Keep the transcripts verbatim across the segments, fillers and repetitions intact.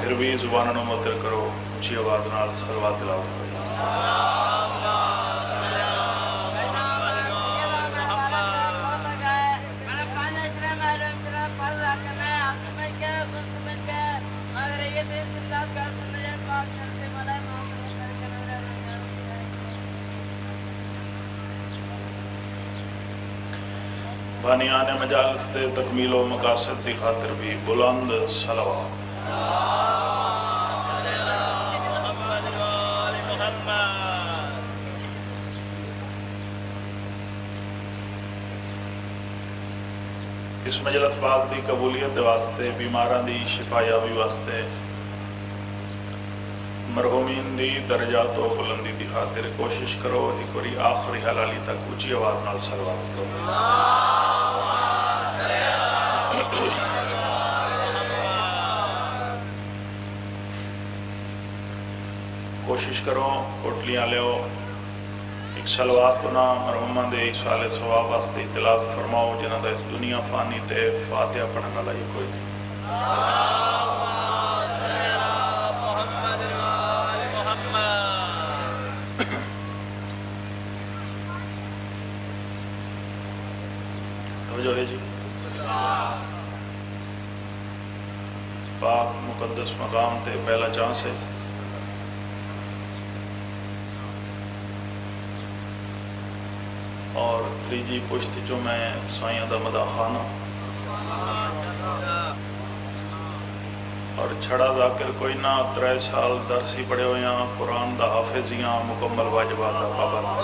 پھر بھی زبان نو متر کرو، اچھی آواز نال صلوات تلاوت کرو۔ بانیان مجالس دے تکمیل و مقاصد دی خاطر بھی بلند صلوات۔ اس مجلس پاک دی قبولیت واسطے، بیماراں دی شفا یابی واسطے، مرحومین دی درجات و بلندی دی خاطر کوشش کرو ایک باری آخری حلالی تک اونچی آواز نال صلوات کرو۔ کوشش کرو کوٹلیاں لیو، ایک صلوات کنا مرحومہ دے ایسال ثواب واسطے اطلاع فرماؤ جنہ دا اس دنیا فانی تے فاتحہ پڑھنے والا ہی کوئی نہیں۔ توجہ ہے جی، پاک مقدس مقام تے پہلا چانس ہے، اور تریجی پشت جو میں سائیاں دا مدہ خانہ اور چھڑا ذاکر کوئی نہ ترائے سال درسی پڑے ہوئے ہیں، قرآن دا حافظیاں مکمل واجبات دا پابند۔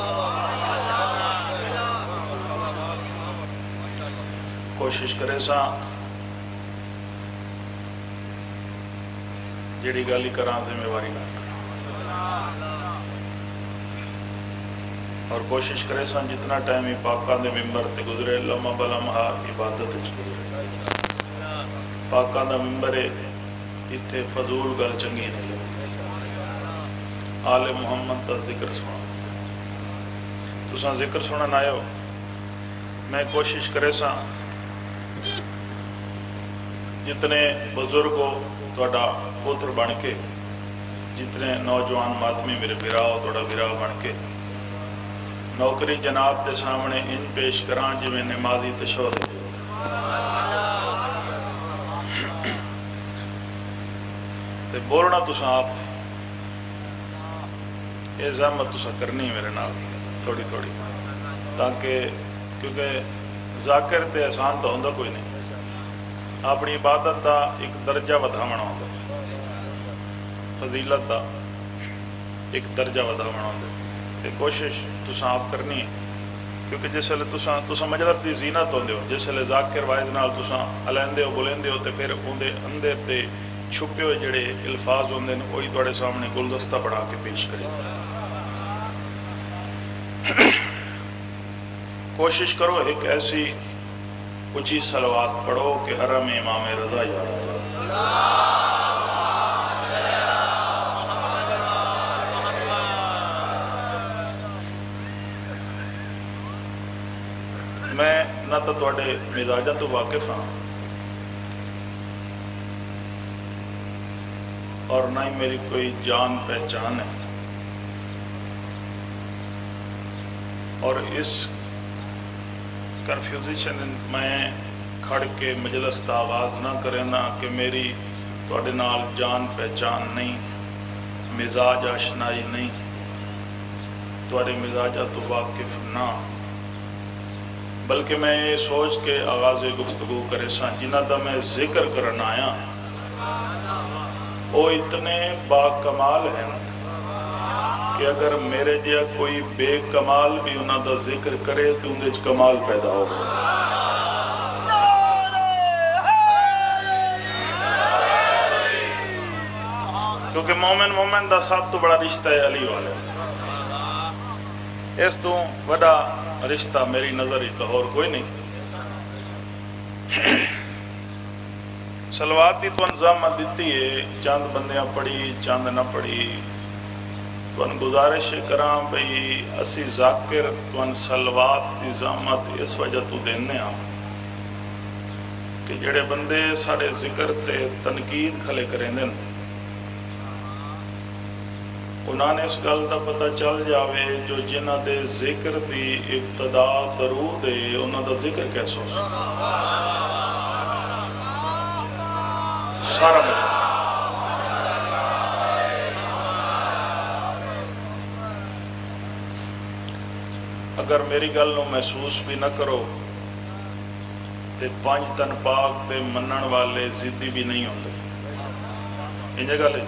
کوشش کرے سا جیڑی گالی کران ذمہ واری نہ اور کوشش کرے سا جتنا ٹائم ہی پاکان دے ممبر تے گزرے لمحہ بلمحہ عبادت اچھ گزرے۔ پاکان دا ممبر اتھے فضول گل چنگی نہیں، آل محمد دا ذکر سنا، تو ساں ذکر سنا نہ ہو۔ میں کوشش کرے سا جتنے بزرگوں توڑا پوتر بن کے، جتنے نوجوان ماتمی میرے براؤ توڑا براؤ بن کے نوکری جناب دے سامنے ان پیش کران جی میں نمازی تشہد تے بولنا تو ساں آپ یہ زحمت تو ساں کرنی میرے نال تھوڑی تھوڑی، تاکہ کیونکہ ذاکر تے احسان تو ہوندہ کوئی نہیں، اپنی عبادت دا ایک درجہ ودھاونا ہوندہ، فضیلت دا ایک درجہ ودھاونا ہوندہ، تے کوشش تساں آپ کرنی ہے، کیونکہ جس لئے تساں تساں مجلس دی زینت ہوندے ہو، جس لئے ذاکر واحد نال تساں علیندے ہو بولندے ہو، تے پھر ہوندے اندر تے چھپے ہوئے جڑے الفاظ ہوندے ہیں وہی توڑے سامنے گلدستہ بڑھا کے پیش کریں۔ کوشش کرو ایک ایسی اچھی صلوات پڑھو کہ حرم امام رضا یاد آئے۔ میں نہ تو توڑے مزاجہ تو واقف ہاں اور نہ ہی میری کوئی جان پہچان ہے، اور اس کنفیوزیشن میں کھڑ کے مجلس دا آغاز نہ کرنا کہ میری توڑے نال جان پہچان نہیں، مزاج آشنائی نہیں، توڑے مزاجہ تو واقف نہ، بلکہ میں یہ سوچ کے آغاز گفتگو کرے ساں جنہ دا میں ذکر کرنا آیا وہ اتنے با کمال ہیں کہ اگر میرے جیا کوئی بے کمال بھی انہاں دا ذکر کرے تو اندھے کمال پیدا ہوگا۔ کیونکہ مومن مومن دا سب تو بڑا رشتہ ہے علی والے، اس تو بڑا رشتہ میری نظر ہی تو اور کوئی نہیں۔ صلوات دی تو انظامت دیتی ہے، چاند بندیاں پڑھی چاند نہ پڑھی، تو ان گزارش کرام بھئی اسی ذاکر تو ان صلوات دی زامت اس وجہ تو دینے ہاں کہ جڑے بندے سارے ذکر تے تنقید کھلے کریں دن انہوں نے اس گل کا پتہ چل جاوے جو جنہ دے ذکر دی ابتدا درود ہے انہوں دا ذکر کیسا ہو سارا مل اگر میری گل نو محسوس بھی نہ کرو تے پانچ تن پاک تے منن والے ضدی بھی نہیں ہوندے انجھے گل ہے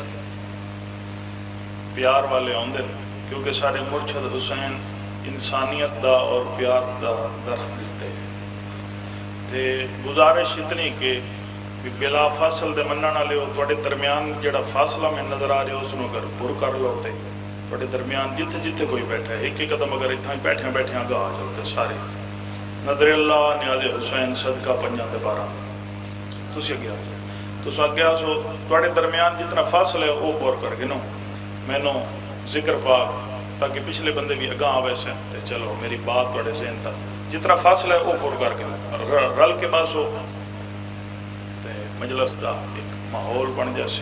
پیار والے ہوندے کیونکہ سارے مرشد حسین انسانیت دا اور پیار دا درس دیتے تے گزارش اتنی کہ بلا فاصل دے منن والے ہو تواڈے درمیان جڑا فاصلہ میں نظر آ رہا ہے اس نو اگر پر کر لو تے تواڈے درمیان جتھے جتھے کوئی بیٹھا ہے ایک ایک قدم اگر اتنا ہی بیٹھے بیٹھے آگاہ آ جاتے سارے نظر اللہ نیاز حسین صدقہ پنجاں تے بارہ تسی اگے آ جاؤ تسی اگے آ سو تواڈے درمیان جتنا فاصلہ ہے وہ پور کر گنو مینوں ذکر پاک تاکہ پچھلے بندے بھی اگاں آوے سے تے چلو میری بات تواڈے ذہن تک جتنا فاصلہ ہے وہ پور کر کے رل کے بعد سو تے مجلس دا ایک ماحول بن جاسی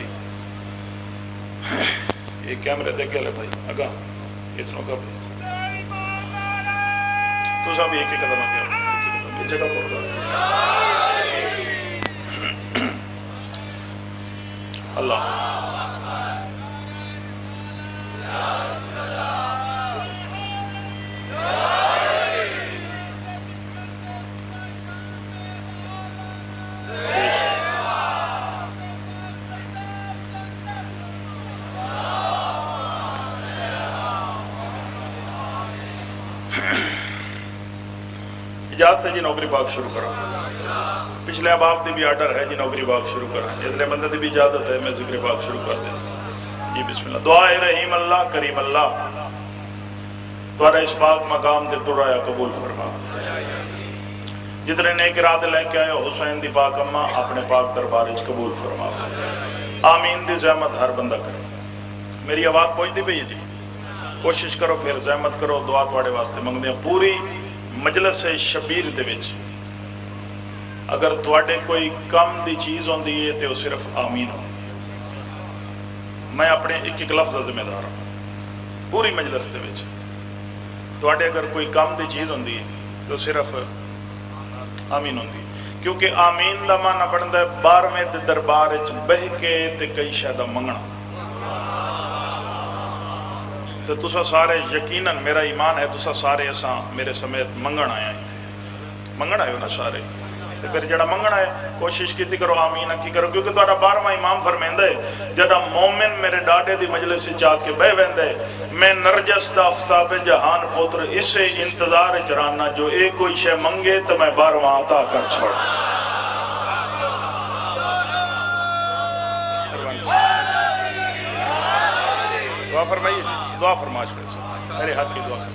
یہ کیمرے دے گلے بھائی اگاں اس نو کب تو سب ایک ایک قدم آگیا یہ جگہ پور کر اللہ اجازت ہے جی نوکری باغ شروع کرا پچھلے اباب دی بھی آرڈر ہے جی نوکری باغ شروع کرا ادھر بندے دی بھی اجازت ہے میں ذکر باغ شروع کر دیں جی بسم اللہ دعا رحیم اللہ کریم اللہ دوارا اس پاک مقام دے ٹرایا قبول فرما جتنے نیک ارادے لے کے آئے حسین دی پاک اماں اپنے پاک دربارج قبول فرما آمین دی زحمت ہر بندہ کرے میری آواز پہنچ دی پئی جی کوشش کرو پھر زحمت کرو دعا تواڈے واسطے منگدے ہیں پوری مجلس شبیر دے وچ اگر تواڈے کوئی کم دی چیز ہوندی ہے تے وہ صرف آمین ہو میں اپنے ایک ایک لفظ ذمہ دار ہوں پوری مجلس دے وچ تواڈے اگر کوئی کم دی چیز ہوندی ہے تو صرف آمین ہوندی کیونکہ آمین دا معنی بندا ہے بارہویں دے دربار وچ بہ کے تے کئی شے دا منگنا تو تسا سارے یقیناً میرا ایمان ہے تسا سارے اساں میرے سمیت منگن آیا ہیں منگن آئے ہو نا سارے تو پھر جڑا منگن آئے کوشش کیتی کرو آمین کی کرو کیونکہ تہاڈا بارہواں امام فرمائندا ہے جڑا مومن میرے ڈاڈے دی مجلس وچ آ کے بہ ویندا ہے میں نرجس دا آفتاب جہان پتر اسے انتظار وچ رہنا جو اے کوئی شے منگے تو میں بارہواں عطا کر چھوڑ دعا فرمائیے جی دعا فرما چھوڑے میرے حق کی دعا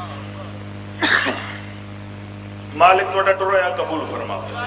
مالک توڑا ٹرویا قبول فرماوے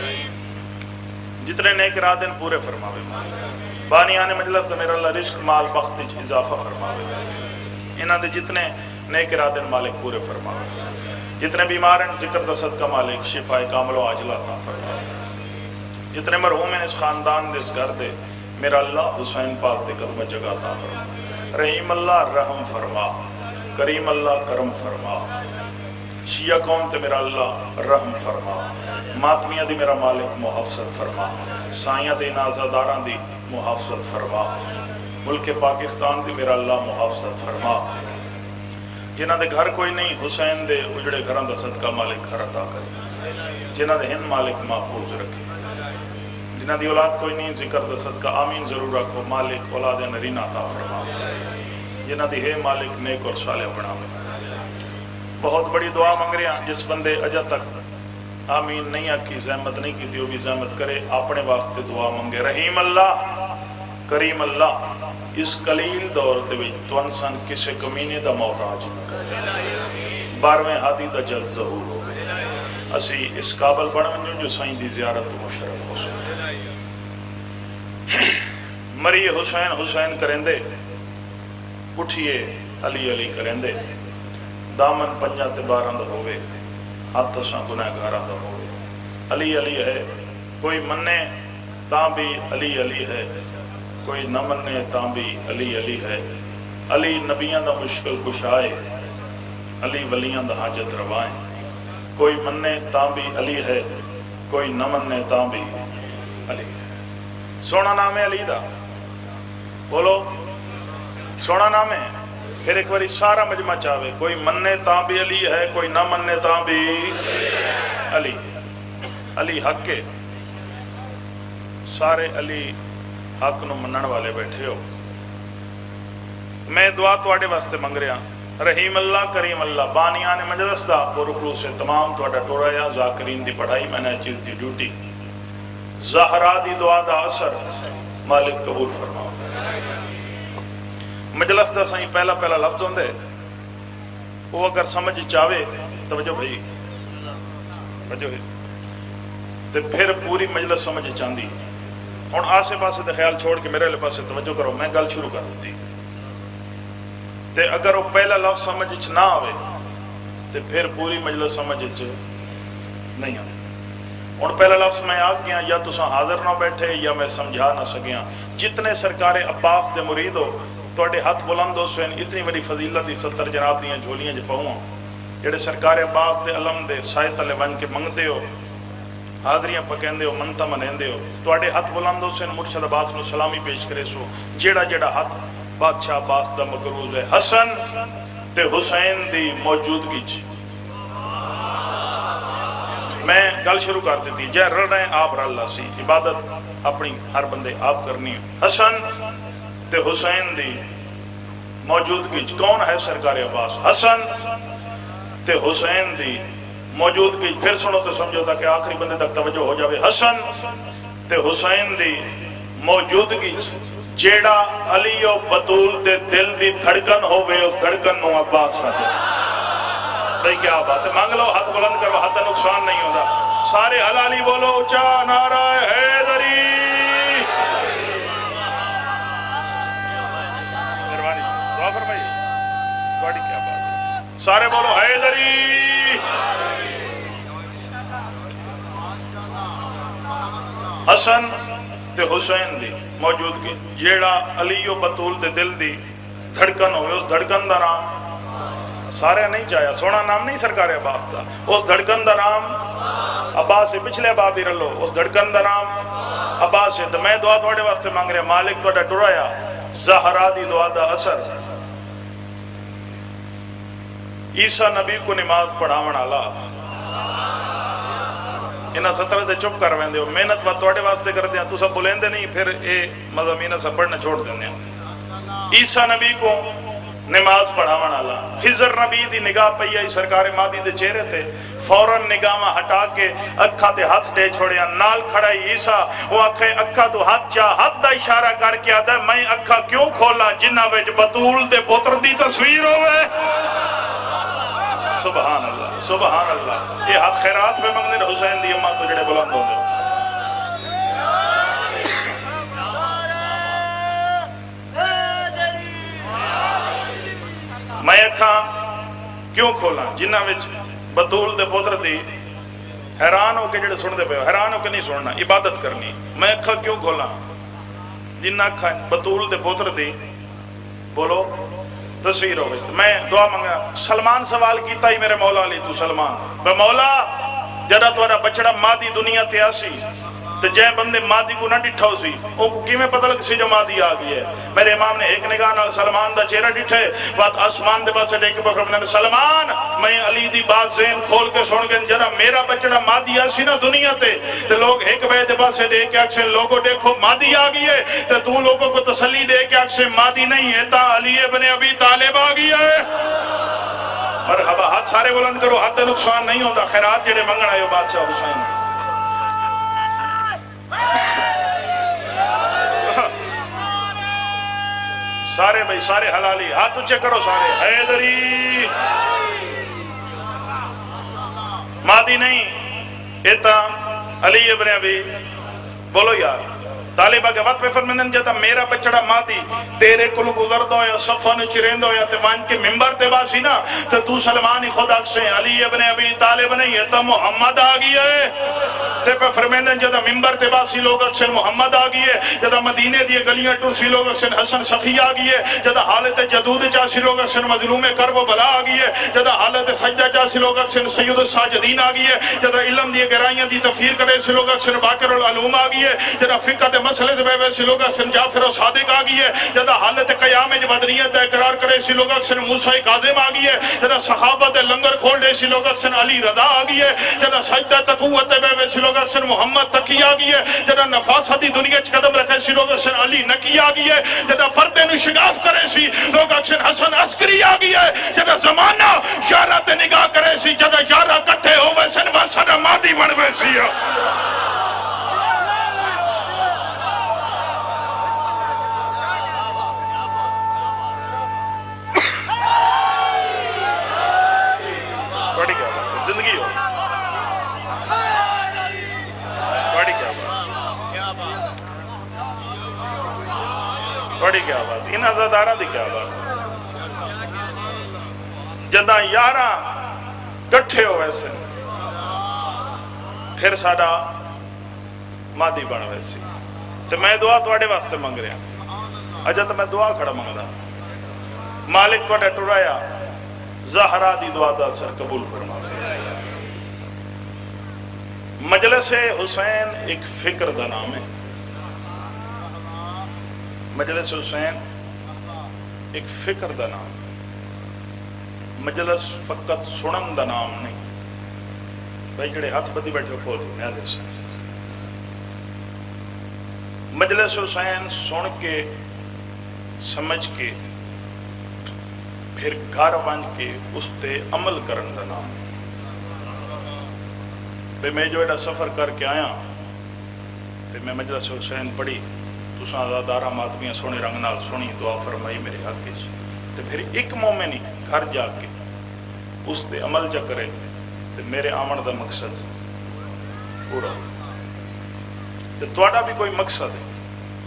جتنے نیک ارادے پورے فرماوے بانیان مجلس میرا اللہ رزق مال بخت اضافہ فرماوے انہاں دے جتنے نیک ارادے مالک پورے فرماوے جتنے بیمار ہیں ذکر دا صدقہ مالک شفا کامل و عاجلہ عطا فرماوے جتنے مرحوم ہیں اس خاندان دے اس گھر دے میرا اللہ حسین پاک دے قدم جگہ عطا فرماوے رحیم اللہ رحم فرما کریم اللہ کرم فرما شیعہ قوم تے میرا اللہ رحم فرما ماتمیہ دی میرا مالک محافظت فرما سائیاں دے نازاداراں دی محافظت فرما ملک پاکستان دی میرا اللہ محافظت فرما جنہ دے گھر کوئی نہیں حسین دے اجڑے گھراں دا صدقہ مالک گھر عطا کرے جنہ دے ہند مالک محفوظ رکھے جنہ دی اولاد کوئی نہیں ذکر دا صدقہ آمین ضرور رکھو مالک اولاد نرین عطا فرما جنہ دی ہے مالک نیک اور صالح بناوے بہت بڑی دعا منگ رہے ہیں جس بندے اجا تک آمین نہیں آکی زحمت نہیں کی وہ بھی زحمت کرے اپنے واسطے دعا منگے رحیم اللہ کریم اللہ اس قلیل دور دے وچ تو انسان کسے کمینے دا محتاج نہ کرے بارہویں ہادی دا جلد ظہور ہو گئے اسی اس قابل بڑھن جو سائیں دی زیارت مشرف ہو سکے مری حسین حسین کریں دے اٹھئے علی علی کریں دے دامن پنجا تے باراں دا ہوئے ہاتھ ساں گناہ گھاراں دا ہوئے علی علی ہے کوئی مننے تاں بھی علی علی ہے کوئی نہ مننے تاں بھی علی علی ہے علی نبیاں دا مشکل کشائے، علی ولیاں دا حاجت روائیں، کوئی مننے تاں بھی علی ہے، کوئی نہ مننے تاں بھی علی ہے۔ سونا نام ہے علی دا، بولو سونا نام ہے۔ پھر ایک باری سارا مجمع چاہے، کوئی مننے تاں بھی علی ہے، کوئی نہ مننے تاں بھی علی۔ علی حق ہے، سارے علی حق نو منن والے بیٹھے ہو۔ میں دعا تواڈے واسطے منگ رہا، رحیم اللہ کریم اللہ بانیان مجلس دا پرخلوص سے تمام تواڈا ٹورا یا ذاکرین دی پڑھائی میں نے چیز دی ڈیوٹی زہرا دی دعا دا اثر مالک قبول فرماؤ۔ مجلس دا سائیں پہلا پہلا لفظ ہوندے وہ اگر سمجھ چاہے توجہ بھائی توجہ ہے تے پھر پوری مجلس سمجھ چاندی۔ ہن آسے پاسے دے خیال چھوڑ کے میرے پاسے توجہ کرو، میں گل شروع کر دیتی تے اگر وہ پہلا لفظ سمجھ چ نہ آوے تے پھر پوری مجلس سمجھ چ نہیں آوے۔ ہن پہلا لفظ میں آ گیا، یا تساں حاضر نہ بیٹھے یا میں سمجھا نہ سکیاں۔ جتنے سرکار عباس دے مرید ہو توڑے ہاتھ بلند ہو سوین اتنی بڑی فضیلت دی ستر جناب دیاں جھولیاں جو پاؤں جڑے سرکار عباس دے علم دے سائے تلے بن کے منگتے ہو، حاضریاں پکیندے ہو، منتا منیندے ہو، توڑے ہاتھ بلند ہو سوین مرشد عباس نو سلامی پیش کرے سو۔ جیڑا جیڑا ہاتھ بادشاہ عباس دا مقروض ہے حسن تے حسین دی موجودگی چ۔ میں گل شروع کر دیتی، جے رل رہے ہیں آپ رل لا سی، عبادت اپنی ہر بندے آپ کرنی ہے۔ حسن تے حسین دی موجودگی چ کون ہے سرکار عباس؟ حسن تے حسین دی موجودگی۔ پھر سنو تو سمجھو تاکہ آخری بندے تک توجہ ہو جاوے۔ حسن تے حسین دی موجودگی چ جیڑا علی و بطول دے دل دی دھڑکن ہوئے اس دھڑکن نو عباس ساتھ۔ بھئی کیا بات ہے، مانگ لو، ہاتھ بلند کرو، ہاتھ نقصان نہیں ہوتا۔ سارے حلالی بولو اچھا نعرہ حیدری۔ مہربانی دعا فرمائی، بڑی کیا بات ہے، سارے بولو حیدری۔ حسن تے حسین دی موجودگی جیڑا علی و بطول دے دل دی دھڑکن ہوئے اس دھڑکن دا نام سارے نہیں چاہیا، سونا نام نہیں سرکار عباس دا، اس دھڑکن دا نام عباس سے پچھلے باب ہی رلو، اس دھڑکن دا نام عباس سے۔ تو میں دعا تھوڑے واسطے مانگ رہے، مالک تھوڑا ٹرایا زہرا دی دعا دا اثر عیسیٰ نبی کو نماز پڑھاون والا انہاں سترہ دے چپ کر ویندے ہو، محنت بات توڑے واسطے کر دیا، تو سب بلیندے نہیں، پھر اے مضامینہ سب پڑھنے چھوڑ دیندے ہیں۔ عیسیٰ نبی کو نماز پڑھاون والا، حضر نبی دی نگاہ پئی آئی سرکار مادی دے چہرے تے، فوراً نگاہ ہٹا کے اکھا تے ہاتھ ٹے چھوڑیا، نال کھڑائی عیسیٰ، وہ اکھے اکھا تو ہاتھ چاہ ہاتھ دا اشارہ کر کے آدھا میں اکھا کیوں کھولا جنہ وچ بطول دے پتر دی تصویر ہوئے۔ سبحان اللہ سبحان اللہ۔ یہ ہاتھ خیرات میں منگنے حسین دی اماں تو جڑے بلند ہو دے میں اکھا کیوں کھولا جنہ وچ بطول دے پتر دی، حیران ہو کے جڑے سن دے پہ حیران ہو کے نہیں سننا، عبادت کرنی۔ میں اکھا کیوں کھولا جنہ اکھا بطول دے پتر دی بولو تصویر ہوئے۔ میں دعا منگا، سلمان سوال کیتا ہی میرے مولا علی تو سلمان بے مولا جدہ تورا بچڑا مادی دنیا تے آسی تو جے بندے مادی کو نہ ڈٹھا سی ان کو کیویں پتہ لگ سی جو مادی آ گئی ہے؟ میرے امام نے ایک نگاہ نال سلمان دا چہرہ ڈٹھے، بات آسمان دے پاسے دیکھ کے فرمایا سلمان میں علی دی بات ذہن کھول کے سن کے جڑا میرا بچڑا مادی آسی نا دنیا تے تے لوگ ایک بے دے پاسے دیکھ کے اکسے لوگوں دیکھو مادی آ گئی ہے تے تو لوگوں کو تسلی دے کے اکسے مادی نہیں ہے تا علی ابن ابی طالب آ گئی ہے۔ مرحبا، ہاتھ سارے بلند کرو، ہاتھ نقصان نہیں ہوتا، خیرات جڑے منگن آئے بادشاہ حسین۔ سارے بھائی سارے حلالی ہاتھ اچھے کرو، سارے حیدری مادی نہیں ایتا علی ابن ابی بولو یار तालिबा के वत पे फरमांदन जदा मेरा बचड़ा मादी तेरे कोल गुजरदा होया सफा नु चिरेंदा होया ते वन के मिंबर ते बासी ना ते तू सलमान ही खुद अक्से अली इब्न अबी तालिब ने ये तो मोहम्मद आ गया है ते पे फरमांदन जदा मिंबर ते बासी लोग अक्से मोहम्मद आ गई है जदा मदीने दी गलियां टुरसी लोग अक्से हसन सखी आ गई है जदा हालत जदूद चासी लोग अक्से मजलूम करब बला आ गई है जदा हालत सजदा चासी लोग अक्से सैयद साजिदीन आ गई है जदा इल्म दी गहराइयां दी तफसीर करे से लोग अक्से बाकिरुल उलूम आ गई है जदा फिक्र दे मसले दे वैसे लोग अक्सर जाफर सादिक आ गई है जदा हालत कयाम में वदनियत दा इकरार करे सी लोग अक्सर मूसा काज़िम आ गई है जदा सहाबा दे लंगर खोल दे सी लोग अक्सर अली रजा आ गई है जदा सजदा तकुवत दे वैसे लोग अक्सर मोहम्मद तकी आ गई है जदा नफासत दी दुनिया च कदम रखे सी लोग अक्सर अली नकी आ गई है जदा पर्दे नु शिगाफ करे सी लोग अक्सर हसन अस्करी आ गई है जदा जमाना यारा ते निगाह करे सी जदा यारा इकट्ठे होवे सन वसदा मादी बनवे सी जिंदगी हो बड़ी क्या बात बड़ी क्या बात इन अज़ादारा दी क्या बात जदा यारा कट्ठे हो वैसे फिर साडा मादी बन वैसी ते मैं दुआ तुहाडे वास्ते मंग रहा अजा तो मैं दुआ खड़ा मंगदा मालिक तुहाडा टुराया ज़हरा दी दुआ दा असर कबूल फरमा मजलिस हुसैन एक फिक्र का नाम है मजलिस हुसैन एक फिक्र का नाम मजलिस फकत सुनन का नाम नहीं भाई जेड़े हाथ बदी बैठे खोल दे मजलिस हुसैन सुन के समझ के फिर घर बन के उस ते अमल करन का नाम भाई मैं जो एडा सफ़र करके आया तो मैं मजलिस हुसैन पढ़ी तुसां अज़ादारा मातमियां सोने रंग नाल सुनी दुआ फरमाई मेरे हक तो फिर एक मोमिन ही घर जाके उस ते अमल च करे तो मेरे आवन का मकसद पूरा तो तुहाडा भी कोई मकसद है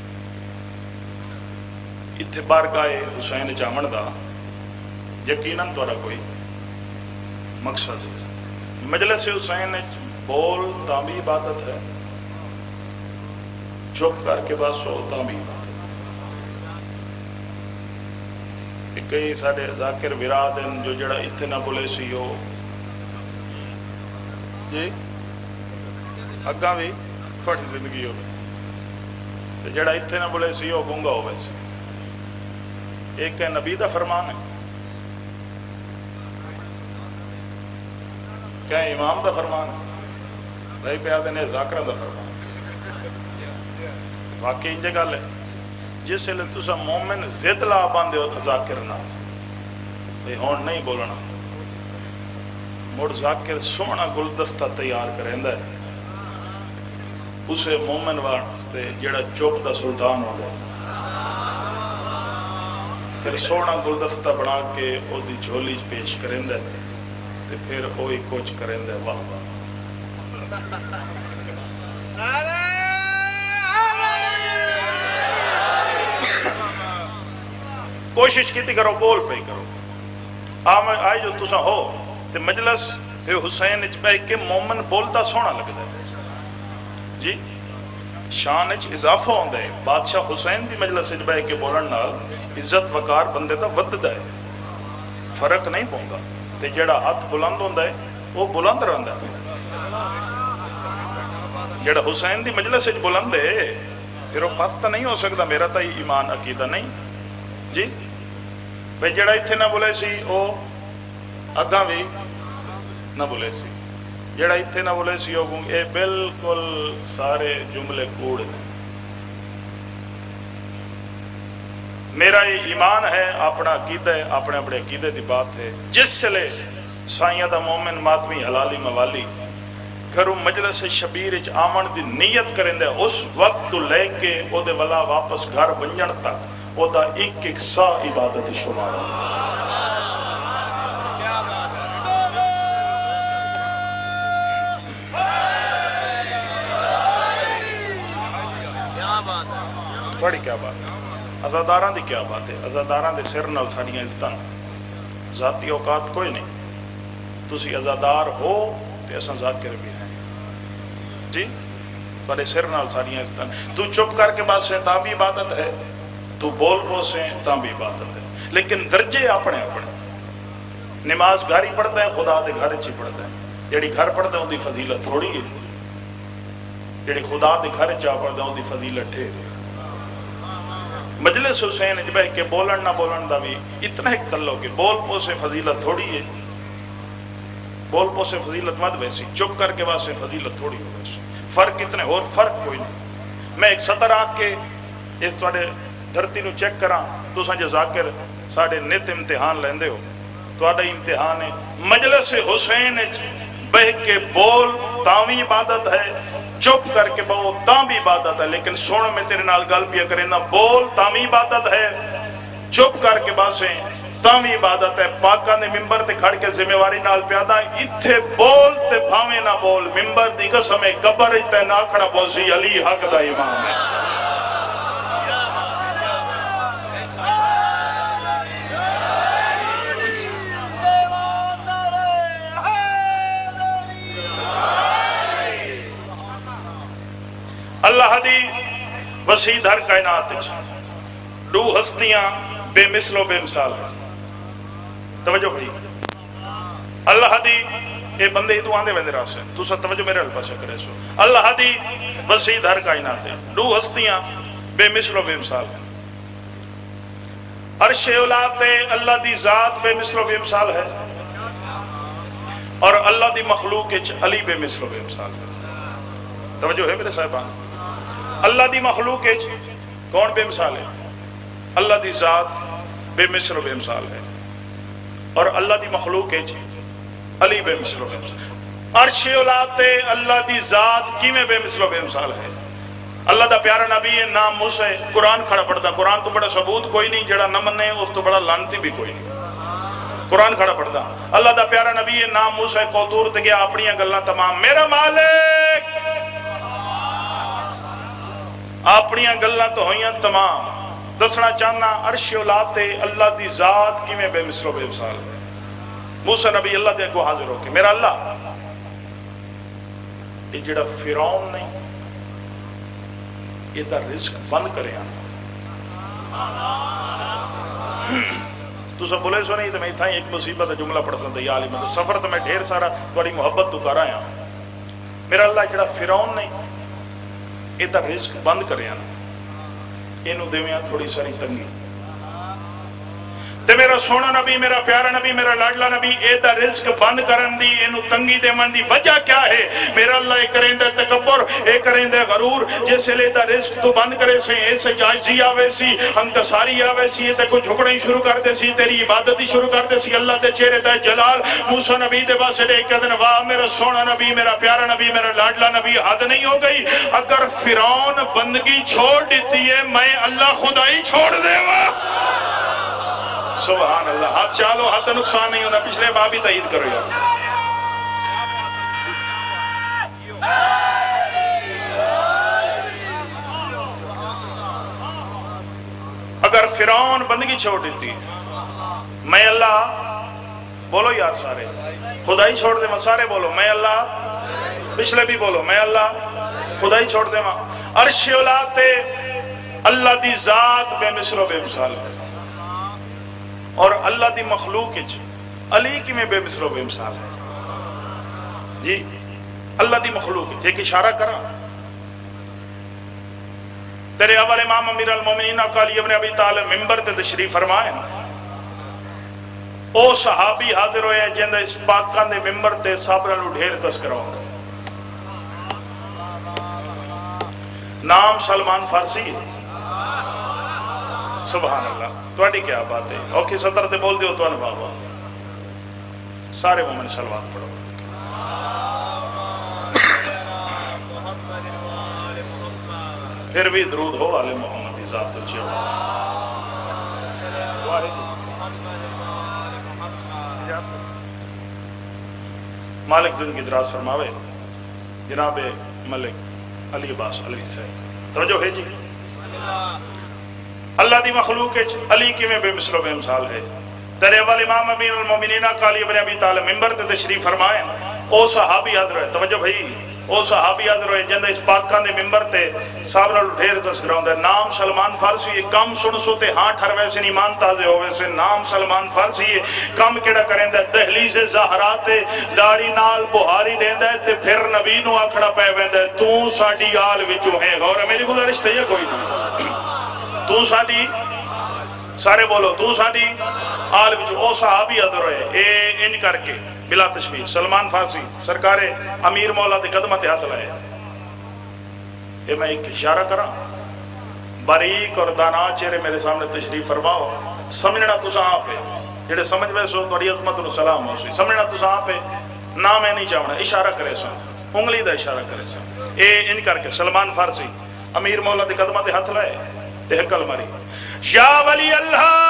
इत्थे बारगाहे हुसैन च आवन दा यकीनन तुहाडा कोई मकसद है मजलिस हुसैन बोल तां भी इबादत है चुप करके बस हो तां भी इबादत कई साडे ज़ाकिर विराद जो जड़ा इत्थे ना बोले सी हो जी अग्गा भी थोड़ी जिंदगी हो ते जड़ा इत्थे ना बोले सी हो गूंगा हो वैसे एक है नबी दा फरमान है क्या इमाम दा फरमान है भाई पे आते ने ज़ाकिर दा फरमान वाकई इंज गल है जिस वेले तुसा मोमिन जिद ला पांदे हो तो ज़ाकिर ना भाई हुण नहीं बोलना मुड़ ज़ाकिर सोहना गुलदस्ता तैयार करेंदा है उसे मोमिन वास्ते जेड़ा चुप दा सुल्तान होंदा फिर सोहना गुलदस्ता बना के ओदी झोली च पेश करेंदा ते फिर ओही कुछ करेंदा वाह वाह कोशिश की करो बोल पे करो आम आए जो तुसा हो ते मजलिस हुसैन च बह के मोमन बोलता सोहना लगता है जी शान च इजाफा होंदा है बादशाह हुसैन की मजलिस च बह के बोलन नाल इज्जत वकार बंदे दा वधदा है फर्क नहीं पौंदा ते जेड़ा हाथ बुलंद होंदा है वो बुलंद रहंदा है जेड़ा हुसैन की मजलिस च बुलंद है फिर वो पस्त नहीं हो सकता मेरा तो ईमान अकीदा नहीं जी भाई जेड़ा इत्थे ना बोले सी वो अग्गा भी ना बोले सी जेड़ा इत्थे ना बोले सी वो ये बिल्कुल सारे जुमले कूड़ ने मेरा ये ईमान है अपना अकीदा है अपने अपने अकीदे की बात है जिसले साइया दा मोमिन मातमी हलाली मवाली घरों मजलिस शबीर च आवन की नीयत करेंदा उस वक्त तो लैके ओदे वाला वापस घर वंजन तक ओदा एक एक सा इबादत शुमार تھوڑی کیا بات ہے عزاداراں دی کیا بات ہے عزاداراں دے سر نال ساڑیاں عزتاں ذاتی اوقات کوئی نہیں تسی عزادار ہو تے اساں ذاکر بھی ہیں جی بڑے سر نال ساڑیاں عزتاں تو چپ کر کے بات سے تاں بھی عبادت ہے تو بول پو سے تاں بھی عبادت ہے لیکن درجے اپنے اپنے نماز گھر ہی پڑھتا ہے خدا دے گھر چی پڑھتا ہے جیڑی گھر پڑھتا ہے ان دی فضیلت تھوڑی ہے جیڑی خدا دے گھر چا پڑھتا ہے ان دی فضیلت ٹھے مجلس حسین جب ہے کہ بولن نہ بولن دا بھی اتنا ایک تعلق ہے بول پو سے فضیلت تھوڑی ہے بول پو سے فضیلت مت ویسی چپ کر کے واسے فضیلت تھوڑی ہو ویسی فرق اتنے اور فرق کوئی نہیں میں ایک سطر آ کے اس توڑے دھرتی نو چیک کراں تو سانجے ذاکر ساڑھے نت امتحان لیندے ہو توڑا امتحان ہے مجلس حسین بہ کے بول تاوی عبادت ہے چپ کر کے بہو تاں بھی عبادت ہے لیکن سونا میں تیرے نال گل پیا کریں نا بول تاں بھی عبادت ہے چپ کر کے باسیں تاں بھی عبادت ہے پاکاں نے ممبر تے کھڑ کے ذمہ واری نال پیادا اتھے بول تے بھاویں نہ بول ممبر دی قسم قبر تے نہ کھڑا پوسی علی حق دا امام ہے اللہ دی وسیع دھر کائنات دو ہستیاں بے مثل و بے مثال ہیں توجہ بھائی اللہ دی اے بندے ہی تو آندے ویندے راسے تو سا توجہ میرے الپاسے کرے سو اللہ دی وسیع دھر کائنات دو ہستیاں بے مثل و بے مثال ہیں عرش اولاد اللہ دی ذات بے مثل و بے مثال ہے اور اللہ دی مخلوق علی بے مثل و بے مثال ہے توجہ ہے میرے صاحبان اللہ دی مخلوق کون بے مثال ہے اللہ دی ذات بے مثل و بے مثال ہے اور اللہ دی مخلوق علی بے مثل و بے مثال عرش اولاد اللہ دی ذات کی میں بے مثل و بے مثال ہے اللہ دا پیارا نبی ہے نام موسیٰ قرآن کھڑا پڑھتا قرآن تو بڑا ثبوت کوئی نہیں جڑا نہ مننے اس تو بڑا لانتی بھی کوئی نہیں قرآن کھڑا پڑھتا اللہ دا پیارا نبی ہے نام موسیٰ کوتور تے گیا اپنی گلاں تمام میرا مالک اپنی گلاں تو ہوئیاں تمام دسنا چاہنا عرش اولاد اللہ دی ذات کی میں بے مثل و بے مثال ہے موسیٰ نبی اللہ دے کو حاضر ہو کے میرا اللہ یہ جڑا فرعون نہیں یہ دا رزق بند کرے آنا تو سب بولے سو نہیں تو میں تھا ایک مصیبت جملہ پڑھ سکتا یا علی مدد سفر تو میں ڈھیر سارا تھوڑی محبت تو کر آیا میرا اللہ جڑا فرعون نہیں یہ دا رزق بند کرے آنا انہوں دیویاں تھوڑی ساری تنگی تے میرا سونا نبی میرا پیارا نبی میرا لاڈلا نبی اے دا رزق بند کرن دی انہوں تنگی دے من دی وجہ کیا ہے میرا اللہ اے کریں دے تکبر اے کریں دے غرور جیسے لے دا رزق تو بند کرے سے ایسے جائزی آوے سی انکساری آوے سی تے کو جھکڑیں شروع کر دے سی تیری عبادتی شروع کر دے سی اللہ تے چہرے تے جلال موسیٰ نبی دے باسے دے کہتے ہیں واہ میرا سونا نبی میرا پیارا نبی میرا لاڈلا نبی حد نہیں ہو گئی اگر فرعون بندگی چھوڑ دیتی ہے میں اللہ خدائی چھوڑ دے واہ سبحان اللہ ہاتھ چالو ہاتھ نقصان نہیں ہونا پچھلے باب ہی تائید کرو یار اگر فرعون بندگی چھوڑ دیتی میں اللہ بولو یار سارے خدائی چھوڑ دے میں سارے بولو میں اللہ پچھلے بھی بولو میں اللہ خدائی چھوڑ دے میں عرش اولاد اللہ دی ذات بے مثل و بے مثال ہے اور اللہ دی مخلوق علی کی میں بے مثل و بے مثال ہے جی اللہ دی مخلوق ایک اشارہ کرا تیرے اول امام امیر المومنین علی ابن ابی طالب ممبر تے تشریف فرمائے او صحابی حاضر ہوئے جن اس پاکان دے ممبر تے صابرانو ڈھیر تذکرہ ہوتا نام سلمان فارسی ہے سبحان اللہ توڑی کیا بات ہے اوکے سطر تے بول دیو تو ان بابا سارے مومن سلوات پڑھو پھر بھی درود ہو آل محمد ذات اچھے ہو مالک زندگی دراز فرماوے جناب ملک علی عباس علیہ السلام توجہ ہے جی اللہ دی مخلوق علی کی میں بے مثل و بے مثال ہے. تیرے اول امام امیر المومنین علی ابن ابی طالب ممبر تے تشریف فرمائے. او صحابی حاضر ہے, توجہ بھائی, او صحابی حاضر ہے جندے اس پاکاں دے ممبر تے صاحب نال ڈھیر تذکرہ ہوندا ہے. نام سلمان فارسی, کم سن سو تے ہاں ٹھروے سے ایمان تازے ہوئے سے. نام سلمان فارسی, کم کیڑا کریندا ہے دہلیز زہرا تے داڑھی نال بہاری دیندا ہے تے پھر نبی نو آکھڑا پے ویندا ہے تو ساڈی آل وچوں ہے. غور ہے, میری گزارش تے کوئی نہیں, تو ساڈی, سارے بولو تو ساڈی آل وچوں. او صحابی حاضر ہے اے انج کر کے بلا تشبیہ سلمان فارسی سرکار امیر مولا دے قدمہ تے ہاتھ لائے. اے میں ایک اشارہ کراں, باریک اور دانا چہرے میرے سامنے تشریف فرماؤ. سمجھنا تساں آپ ہے, جڑے سمجھ میں سو تھوڑی عظمت نو سلام ہو سی. سمجھنا تساں آپ ہے, نہ میں نہیں چاہنا, اشارہ کرے سو, انگلی دا اشارہ کرے سو. اے ان کر کے سلمان فارسی امیر مولا دے قدمہ تے ہاتھ لائے تے حکل ماری, یا ولی اللہ.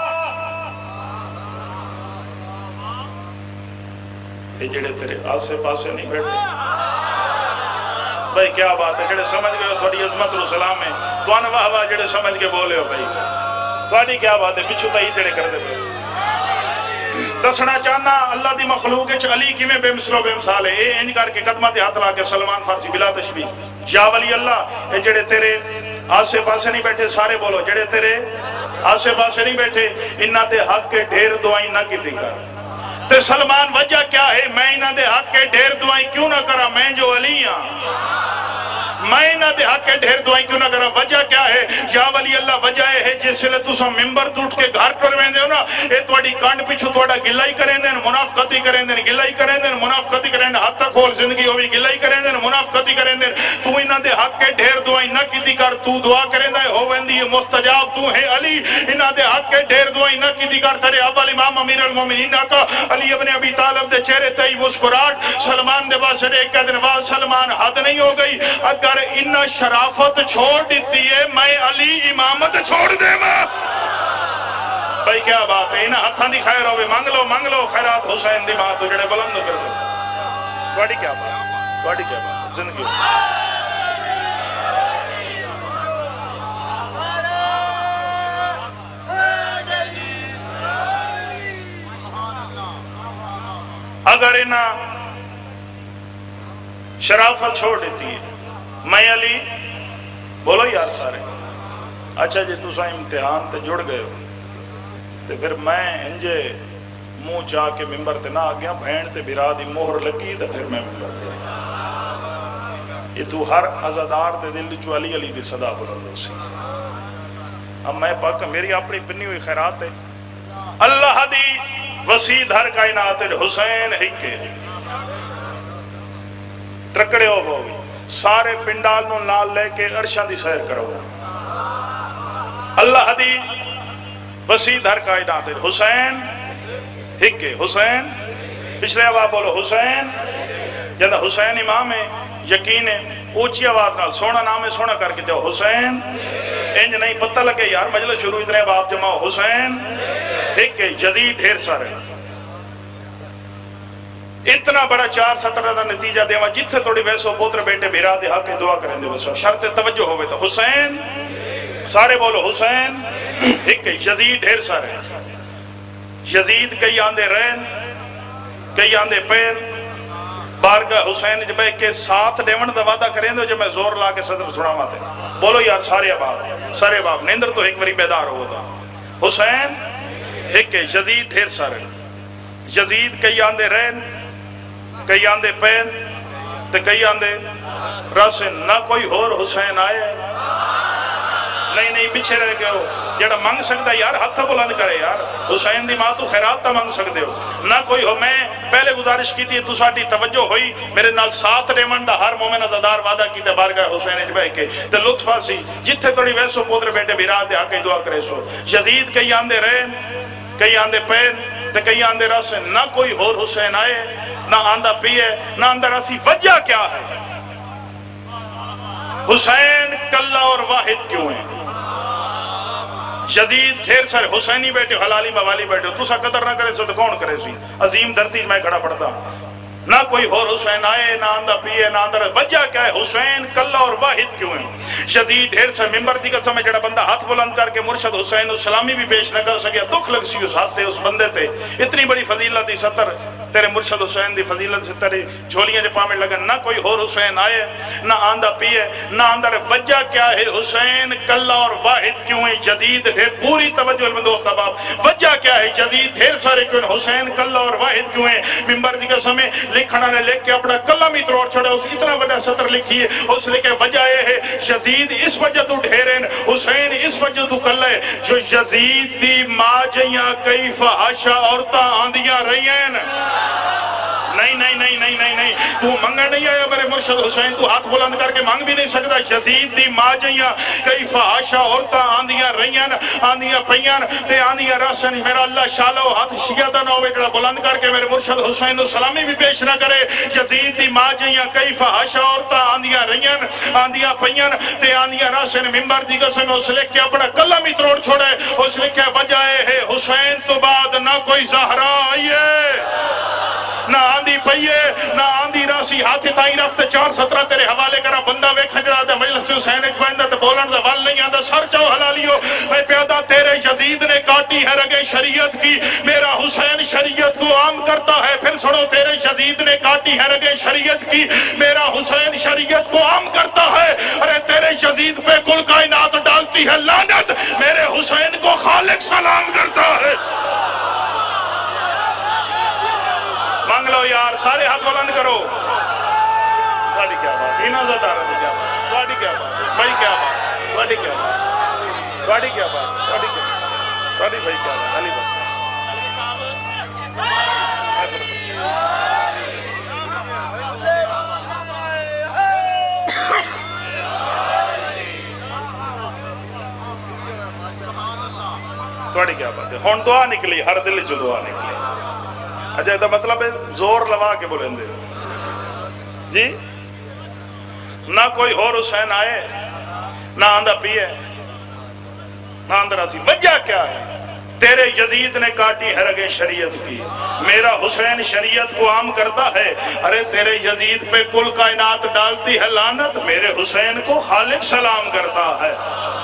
یہ جڑے تیرے آسے پاسے نہیں بیٹھے بھائی, کیا بات ہے, جڑے سمجھ گئے ہو تھوڑی عظمت رو سلام ہے. تو آن واہ واہ جڑے سمجھ کے بولے ہو بھائی, تھوڑی کیا بات ہے, پچھو تائی جڑے کر دے بھائی. دسنا چاہنا اللہ دی مخلوق علی کی میں بے مثل و بے مثال ہے. اے انج کر کے قدمہ تے ہاتھ لا کے سلمان فارسی بلا تشبیہ, یا ولی اللہ. اے جڑے تیرے آسے پاسے نہیں بیٹھے سارے بولو, جڑے تیرے آسے پاسے نہیں بیٹھے انہاں دے حق کے ڈھیر دعائیں نہ کی دی کر. تے سلمان وجہ کیا ہے, میں انہاں دے حق کے ڈھیر دعائیں کیوں نہ کرا, میں جو علی ہاں, میں انہاں دے حق کے ڈھیر دعائیں کیوں نہ کرا. وجہ کیا ہے, یا ولی اللہ, وجہ ہے جس لئے تسا ممبر ٹوٹ کے گھر کر ویندے ہو نا, اے تواڈی کانڈ پیچھو تواڈا گلائی کریں دین, منافقتی کریں دین, گلائی کریں دین, منافقتی کریں دین, حد تک کھول زندگی ہوئی گلائی کریں دین, منافقتی کریں دین. تو انہاں دے حق کے ڈھیر دعائیں نہ کیتی کر, تو دعا کریں دے ہو ویندی مستجاب, تو ہے علی. انہاں دے حق کے ڈھیر دعائیں نہ کیتی کر. تیرے اول امام امیر المومنین کا علی ابن ابی طالب دے چہرے تے مسکراہٹ, سلمان دے پاس ایک کہہ دن بعد سلمان حد نہیں ہو گئی. اگر انہاں شرافت چھوڑ دیتی ہے, میں علی امامت چھوڑ دے ماں. بھائی کیا بات ہے, انہاں ہتھاں دی خیر ہوئے, مانگ لو مانگ لو خیرات حسین دی ماں تو جڑے بلند کر دو. تھوڑی کیا بات, تھوڑی کیا بات زندگی. اگر انہاں شرافت چھوڑ دیتی ہے, میں علی بولو یار سارے. اچھا جی تساں امتحان تے جڑ گئے ہو تے پھر میں انجے منہ چاہ کے ممبر تے نہ آ گیا, بہن تے بھرا دی مہر لگی تے پھر میں ممبر تے. یہ تو ہر عزادار دے دل چو علی علی دی صدا بلند ہو سی. اب میں پاک میری اپنی پنی ہوئی خیرات ہے, اللہ دی وسیع دھر کائنات حسین ہی کے ٹرکڑے ہو گئے, سارے پنڈال نو نال لے کے عرشاں دی سیر کرو. اللہ دی وسیع دھر کائنات حسین ہک حسین. پچھلے آواز بولو حسین. جب حسین امام ہے, یقین ہے, اونچی آواز نال سونا نام ہے, سونا کر کے جاؤ حسین. انج نہیں پتہ لگے یار مجلس شروع اتنے باپ جماؤ. حسین ہک یزید ڈھیر سارے. اتنا بڑا چار سترہ دا نتیجہ دیوا, جتھے توڑی ویسو پوتر بیٹے بھیرا دے حق دعا کریں دے بس شرط توجہ ہوئے تو حسین. سارے بولو حسین. ایک یزید ڈھیر سارے. یزید کئی آندے رین, کئی آندے پیر. بارگاہ حسین جب کے ساتھ ڈیون دا وعدہ کریں دو, جب میں زور لا کے صدر سنا ماتے. بولو یار سارے باپ, سارے باپ نیندر تو ایک بری بیدار ہو تھا. حسین ایک یزید ڈھیر سارے. یزید کئی آندے رین, کئی آندے پین تے کئی آندے راسن. نہ کوئی ہور حسین آئے, نہیں نہیں پیچھے رہ گئے ہو. جڑا منگ سکتا ہے یار ہاتھ بلند کرے یار, حسین دی ماں تو خیرات تا منگ سکتے ہو. نہ کوئی ہو. میں پہلے گزارش کی تھی تو ساڈی توجہ ہوئی, میرے نال ساتھ ریمنڈ ہر مومن عزادار وعدہ کیتے بارگاہ حسین وچ بیٹھ کے تے لطف سی جتھے توڑی ویسو پوتر بیٹے بھرا دے آ کے دعا کرے سو. یزید کئی آندے رین, کئی آندے پین تے کئی آندے راسن. نہ کوئی ہور حسین آئے, نہ آندہ پیے, نہ آندہ راسی. وجہ کیا ہے, حسین کلہ اور واحد کیوں ہیں. یزید ڈھیر سارے حسینی بیٹے, حلالی موالی بیٹے. تو سا قدر نہ کرے سو تو کون کرے سی. عظیم دھرتی میں کھڑا پڑتا ہوں. نہ کوئی اور حسین آئے نہ آندہ پیے نہ اندر وجہ کیا ہے حسین کلہ اور واحد کیوں ہے یزید ڈھیر سے ممبر دی قسم ہے جڑا بندہ ہاتھ بلند کر کے مرشد حسین اسلامی بھی پیش نہ کر سکیا دکھ لگ سی اس ہاتھ تے اس بندے تے اتنی بڑی فضیلت دی ستر تیرے مرشد حسین دی فضیلت سے تیری جھولیاں جے پامے لگن نہ کوئی اور حسین آئے نہ آندہ پیے نہ اندر وجہ کیا ہے حسین کلہ اور واحد کیوں ہے یزید ڈھیر پوری توجہ علم دوست احباب وجہ کیا ہے یزید ڈھیر سارے کیوں حسین کلہ اور واحد کیوں ہے ممبر دی قسم ہے لکھنا نے لکھ کے اپنا کلم ہی تروڑ چھوڑا اس اتنا وجہ سطر لکھی ہے اس لکھے وجہ یہ ہے یزید اس وجہ تو ڈھیرین حسین اس وجہ تو کلہ ہے جو یزید دی ماں جیاں کئی فحاشا عورتاں آندیاں رہی ہیں نہیں نہیں نہیں نہیں نہیں نہیں تو منگا نہیں آیا میرے مرشد حسین تو ہاتھ بلند کر کے مانگ بھی نہیں سکتا یزید دی ماں جیاں کئی فحاشا عورتاں آندیاں رہیاں آندیاں پیاں تے آندیاں راسن میرا اللہ شالو ہاتھ شیعہ نہ ہوئے جڑا بلند کر کے میرے مرشد حسین کو سلامی بھی پیش نہ کرے یزید دی ماں جیاں کئی فحاشا عورتاں آندیاں رہیاں آندیاں پیاں تے آندیاں راسن ممبر دی قسم اس لکھ کے اپنا قلم ہی تروڑ چھوڑے اس لکھے وجہ ہے حسین تو بعد نہ کوئی زہرا آئیے نہ آندھی پئیے نہ آندھی راسی ہاتھ تائیں رفتے چار سترہ تیرے حوالے کرا بندہ ویکھا جڑا دے مجلس حسین ایک بندہ تے بولن دا وال نہیں آندہ سر چاو حلالیو میں پیادہ تیرے یزید نے کاٹی ہے رگے شریعت کی میرا حسین شریعت کو عام کرتا ہے پھر سنو تیرے یزید نے کاٹی ہے رگے شریعت کی میرا حسین شریعت کو عام کرتا ہے ارے تیرے یزید پہ کل کائنات ڈالتی ہے لعنت میرے حسین کو خالق سلام کرتا ہے مانگ لو یار سارے ہاتھ بلند کرو تھوڑی کیا بات اینا زدار ہے کیا بات تھوڑی کیا بات بھائی کیا بات تھوڑی کیا بات تھوڑی کیا بات تھوڑی کیا بات تھوڑی بھائی کیا بات علی بات تھوڑی کیا بات ہے ہون دعا نکلی ہر دل جو دعا نکلی اجھا دا مطلب ہے زور لوا کے بولیں دے جی نہ کوئی اور حسین آئے نہ آندہ پیے نہ آندہ راسی وجہ کیا ہے تیرے یزید نے کاٹی ہے رگے شریعت کی میرا حسین شریعت کو عام کرتا ہے ارے تیرے یزید پہ کل کائنات ڈالتی ہے لعنت میرے حسین کو خالق سلام کرتا ہے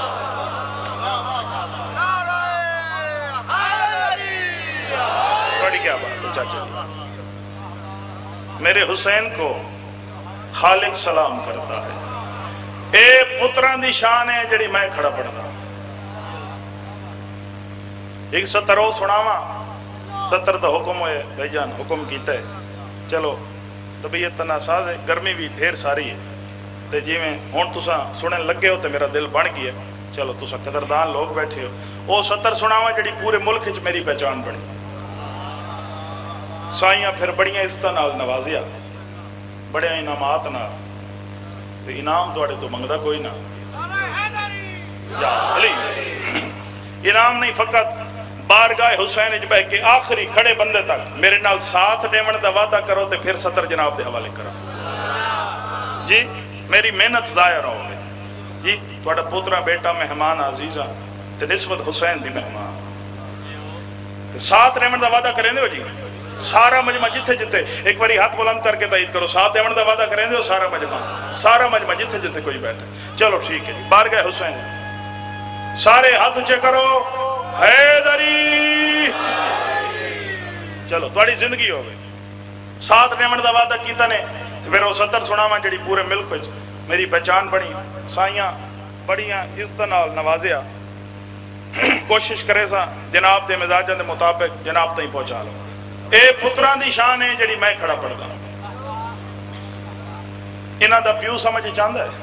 کیا بات ہے چاچا میرے حسین کو خالق سلام کرتا ہے اے پتران دی شان ہے جڑی میں کھڑا پڑھتا ہوں ایک سترو سناوا ستر دا حکم ہوئے بھائی جان حکم کیتا ہے چلو طبیعت تنا ساز ہے گرمی بھی ڈھیر ساری ہے تے جی میں ہون تسا سنن لگے ہو تے میرا دل بن گیا چلو تسا قدردان لوگ بیٹھے ہو او ستر سناوا جڑی پورے ملک وچ میری پہچان بنی سائیاں پھر بڑیاں عزتاں نال نوازیا بڑے انعامات نال تے انعام تواڈے تو منگدا کوئی نہ یا علی انعام نہیں فقط بارگاہ حسین وچ بیٹھ کے آخری کھڑے بندے تک میرے نال ساتھ دیون دا وعدہ کرو تے پھر ستر جناب دے حوالے کرو جی میری محنت ضائع نہ ہوے جی تواڈا پوترا بیٹا مہمان عزیزاں تے نسبت حسین دی مہمان تے ساتھ دیون دا وعدہ کریں دیو جی سارا مجمع جتھے جتھے ایک باری ہاتھ بلند کر کے تائید کرو ساتھ دیون دا وعدہ کریں دیو سارا مجمع سارا مجمع جتھے جتھے کوئی بیٹھے چلو ٹھیک ہے بارگاہ حسین سارے ہاتھ اونچے کرو حیدری چلو تواڈی زندگی ہو گئی ساتھ دیون دا وعدہ کیتا نے پھر وہ ستر سناواں جڑی پورے ملک وچ میری پہچان بنی سائیاں بڑیاں عزت نال نوازیا کوشش کرے سا جناب دے مزاجاں دے مطابق جناب تائیں پہنچا لو اے پتران دی شان ہے جڑی میں کھڑا پڑھدا انہاں دا پیو سمجھ چاہندا ہے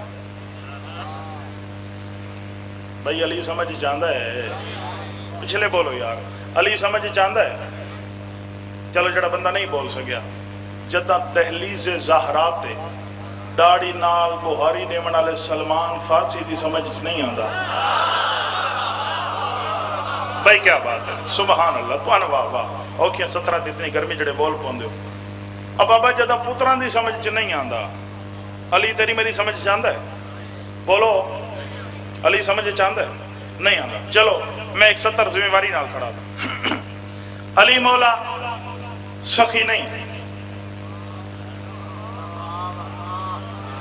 بھائی علی سمجھ چاہندا ہے پچھلے بولو یار علی سمجھ چاہندا ہے چلو جڑا بندہ نہیں بول سکیا جدہ تحلیز زہرا تے ڈاڑی نال بہاری دیون والے سلمان فارسی دی سمجھ نہیں آندا بھائی کیا بات ہے سبحان اللہ تو انواع واہ اوکے سترہ اتنی گرمی جڑے بول پوندے ہو اب بابا جدہ پتران دی سمجھ چ نہیں آندا علی تیری میری سمجھ چاہندا ہے بولو علی سمجھ چاہندا ہے نہیں آندا چلو میں ایک ستر ذمہ واری نال کھڑا تھا علی مولا سخی نہیں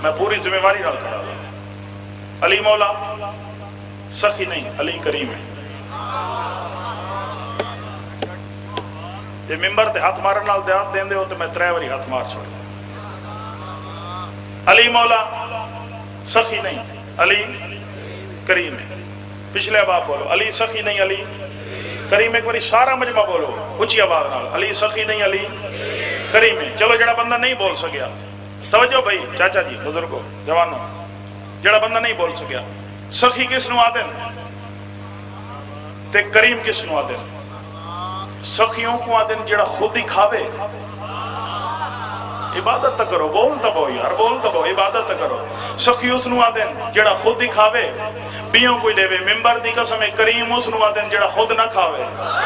میں پوری ذمہ داری نال کھڑا ہوں. علی مولا سخی نہیں، علی کریم ہے. یہ ممبر تے ہاتھ مارن نال دیات دین دے ہو تو میں ترے واری ہاتھ مار چھوڑ. علی مولا سخی نہیں، علی کریم ہے. پچھلے باب بولو علی سخی نہیں، علی کریم. ایک باری سارا مجمع بولو اچھی آواز نال، علی سخی نہیں، علی کریم ہے. چلو جڑا بندہ نہیں بول سکیا توجہ بھائی، چاچا جی، بزرگو، جوانوں، جڑا بندہ نہیں بول سکیا، سخی کس نو آدن تے کریم کس نو آدن؟ سخیوں کو آدن جڑا خود ہی کھاوے. عبادت تا کرو، بول تا بو یار، بول تا بو، عبادت تا کرو. سخی اس نو آدن جڑا خود ہی کھاوے، بیوں کوئی دے وے. ممبر دی قسم ہے کریم اس نو آدن جڑا خود نہ کھاوے.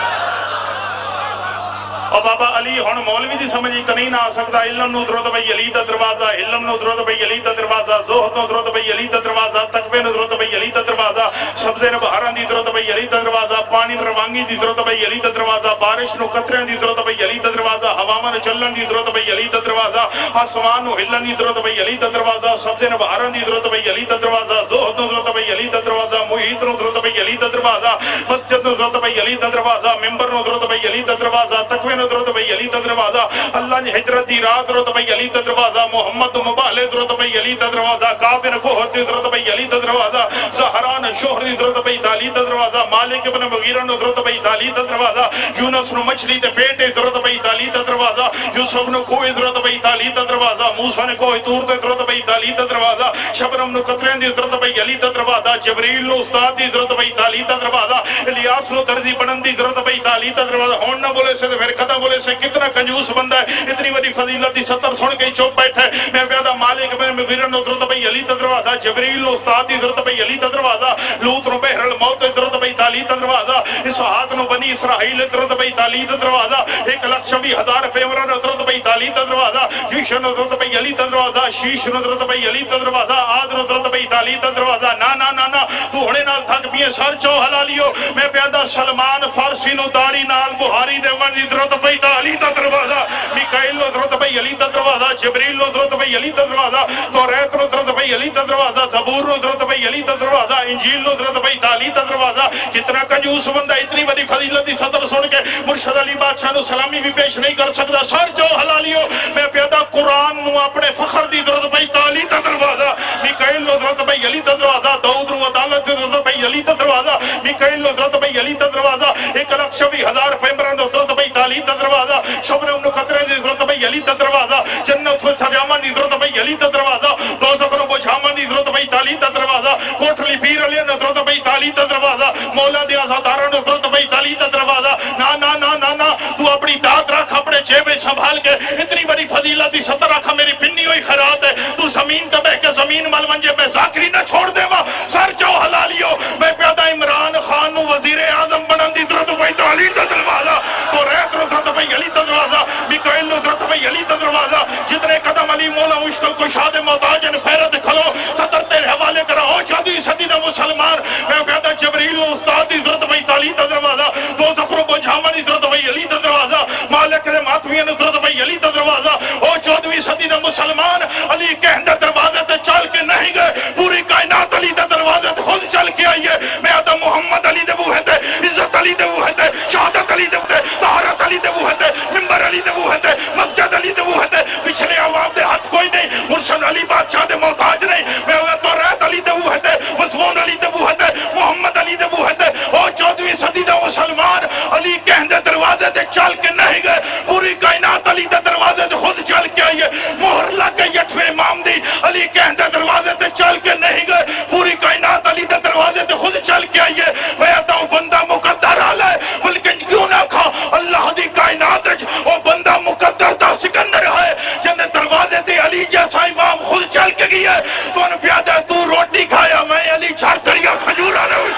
اور بابا علی ہن مولوی دی سمجھی تو نہیں نہ آ سکتا. علم نو درود بھئی علی دا دروازہ، علم نو درود بھئی علی دا دروازہ، زہد نو درود بھئی علی دا دروازہ، تقوی نو درود بھئی علی دا دروازہ، سبزے نو بہاران دی درود بھئی علی دا دروازہ، پانی نو روانگی دی درود بھئی علی دا دروازہ، بارش نو قطرے دی درود بھئی علی دا دروازہ، ہواواں نو چلن دی درود بھئی علی دا دروازہ، آسمان نو ہلن دی درود بھئی علی دا دروازہ، سبزے نو بہاران دی درود بھئی علی دا دروازہ، زہد نو درود بھئی علی دا دروازہ، محیط نو درود بھئی علی دا دروازہ، مسجد نو درود بھئی علی دا دروازہ، ممبر نو درود بھئی علی دا دروازہ، تقوی نو درود بھئی علی دا دروازہ، اللہ نے ہجرت دی رات درود بھئی علی دا دروازہ، محمد مبالے درود بھئی علی دا دروازہ، کعبہ کوہت درود بھئی علی دا دروازہ، زہران شہر درود بھئی علی دا دروازہ، مالک ابن مغیرہ درود بھئی علی دا دروازہ، یونس نو مچھلی تے پیٹ درود بھئی علی دا دروازہ، یوسف نو کوہ درود بھئی علی دا دروازہ، موسیٰ نے کوہ طور تے درود بھئی علی دا دروازہ، شبنم نو قطرین دی درود بھئی علی دا دروازہ، جبریل نو استاد دی درود بھئی علی دا دروازہ، الیاس نو درزی بنن دی درود بھئی علی دا دروازہ. ہون نہ بولے سے پھر کدا بولے سے کتنا کنجوس بندہ ہے. اتنی بڑی فضیلت دی سطر سن کے چوپ بیٹھا ہے. میں پیدا مالک بن مغیرہ نو درود بھئی علی دا دروازہ، جبریل نو استاد دی درود بھئی علی دا دروازہ، لوط نو بحر الموت درود بھئی علی دا دروازہ، اسحاق نو بنی اسرائیل درود بھئی علی دا دروازہ، ایک لاکھ چھبی ہزار پیمرہ نو درود بھئی علی دا دروازہ، یوش نو درود بھئی علی دا دروازہ، شیش نو درود بھئی علی دا دروازہ، عاد نو درود بھئی علی دا دروازہ. نا نا نا نا تو ہونے نال تھک پیے سر چو حلالیو. میں پیدا سلمان فارسی نو داری نال بہاری دے ون دی درود بھئی علی دا دروازہ، میکائیل نو درود بھئی علی دا دروازہ، جبریل نو درود بھئی علی دا دروازہ، توریت نو درود بھئی علی دا دروازہ، زبور نو درود بھئی علی دا دروازہ، انجیل نو درود بھئی علی دا دروازہ. کتنا کنجوس بندہ اتنی بڑی فضیلت دی صدر سن کے مرشد علی بادشاہ نو سلامی بھی پیش نہیں کر سکتا. سر جو حلالیو. میں پیدا قرآن نو اپنے فخر دی درود بھئی علی دا دروازہ، میکائیل نو درود بھئی علی دا دروازہ، داؤد نو عدالت دی درود بھئی علی دا دروازہ، میکائیل نو درود بھئی علی دا دروازہ، ایک لاکھ چھبی ہزار پیمبران نو درود بھئی علی دا دروازہ، شبنم نو قطرے دی درود بھئی علی دا دروازہ، جنت سے سجامن دی درود بھئی علی دا دروازہ، دوزخ نو بجھامن دی درود بھئی علی دا دروازہ، کوٹھلی پیر علی نو درود بھئی علی دا دروازہ، مولا دی آزادارہ نو درود بھئی علی دا دروازہ. نا نا نا نا نا تو اپنی داد رکھ اپنے جیبے سنبھال کے. اتنی بڑی فضیلت دی سطر رکھا میری پنی ہوئی خیرات ہے. تو زمین تے بہ کے زمین مل منجے میں ذاکری نہ چھوڑ دے وا. سر جو حلالیو. میں پیدا عمران خان نو وزیر اعظم بنن دی درود بھئی علی دا دروازہ، تو ریت نو درود بھئی علی دا دروازہ، میکائیل نو درود بھئی علی دا دروازہ. جتنے قدم علی مولا مشتل کو شاد محتاجن خیرت کھلو سطر تیرے حوالے کرا. او چودھویں صدی دا مسلمان. میں پیدا جبریل نو استاد دی درود بھئی علی دا دروازہ، دو زخرو بجھامن دی درود بھئی علی دا دروازہ، مالک دے ماتویاں نو درود بھئی علی دا دروازہ. او چودھویں صدی دا مسلمان. علی کہندے دروازے تے چل کے نہیں گئے، پوری کائنات علی دا دروازے تے خود چل کے آئیے. میں آدھا محمد علی دے بوہے تے، عزت علی دے بوہے تے، شہادت علی دے بوہے تے، طہارت علی دے بوہے تے، ممبر علی دے بوہے تے، مسجد علی دے بوہے تے. پچھلے عوام دے ہاتھ کوئی نہیں، مرشد علی بادشاہ دے محتاج نہیں. میں ہوئے تو ریت علی دے بوہے تے، مضمون علی دے بوہے تے، محمد علی دے بوہے تے. او چودھویں صدی دا مسلمان. علی کہندے دروازے تے چل کے نہیں گئے، پوری کائنات علی دے دروازے تے خود چل کے آئیے. مہر لگ گئی اٹھویں امام دی. علی کہندے دروازے تے چل کے نہیں گئے، پوری کائنات علی دے دروازے تے خود چل کے آئیے. میں آتا ہوں بندہ مقدر آلہ ہے، بلکہ کیوں نہ کھا اللہ دی کائنات او بندہ مقدر دا سکندر ہے جن دروازے تے علی جیسا امام خود چل کے گئی ہے. تو ان پیادہ تو روٹی کھایا، میں علی چھار کریا کھجور آ رہا ہوں.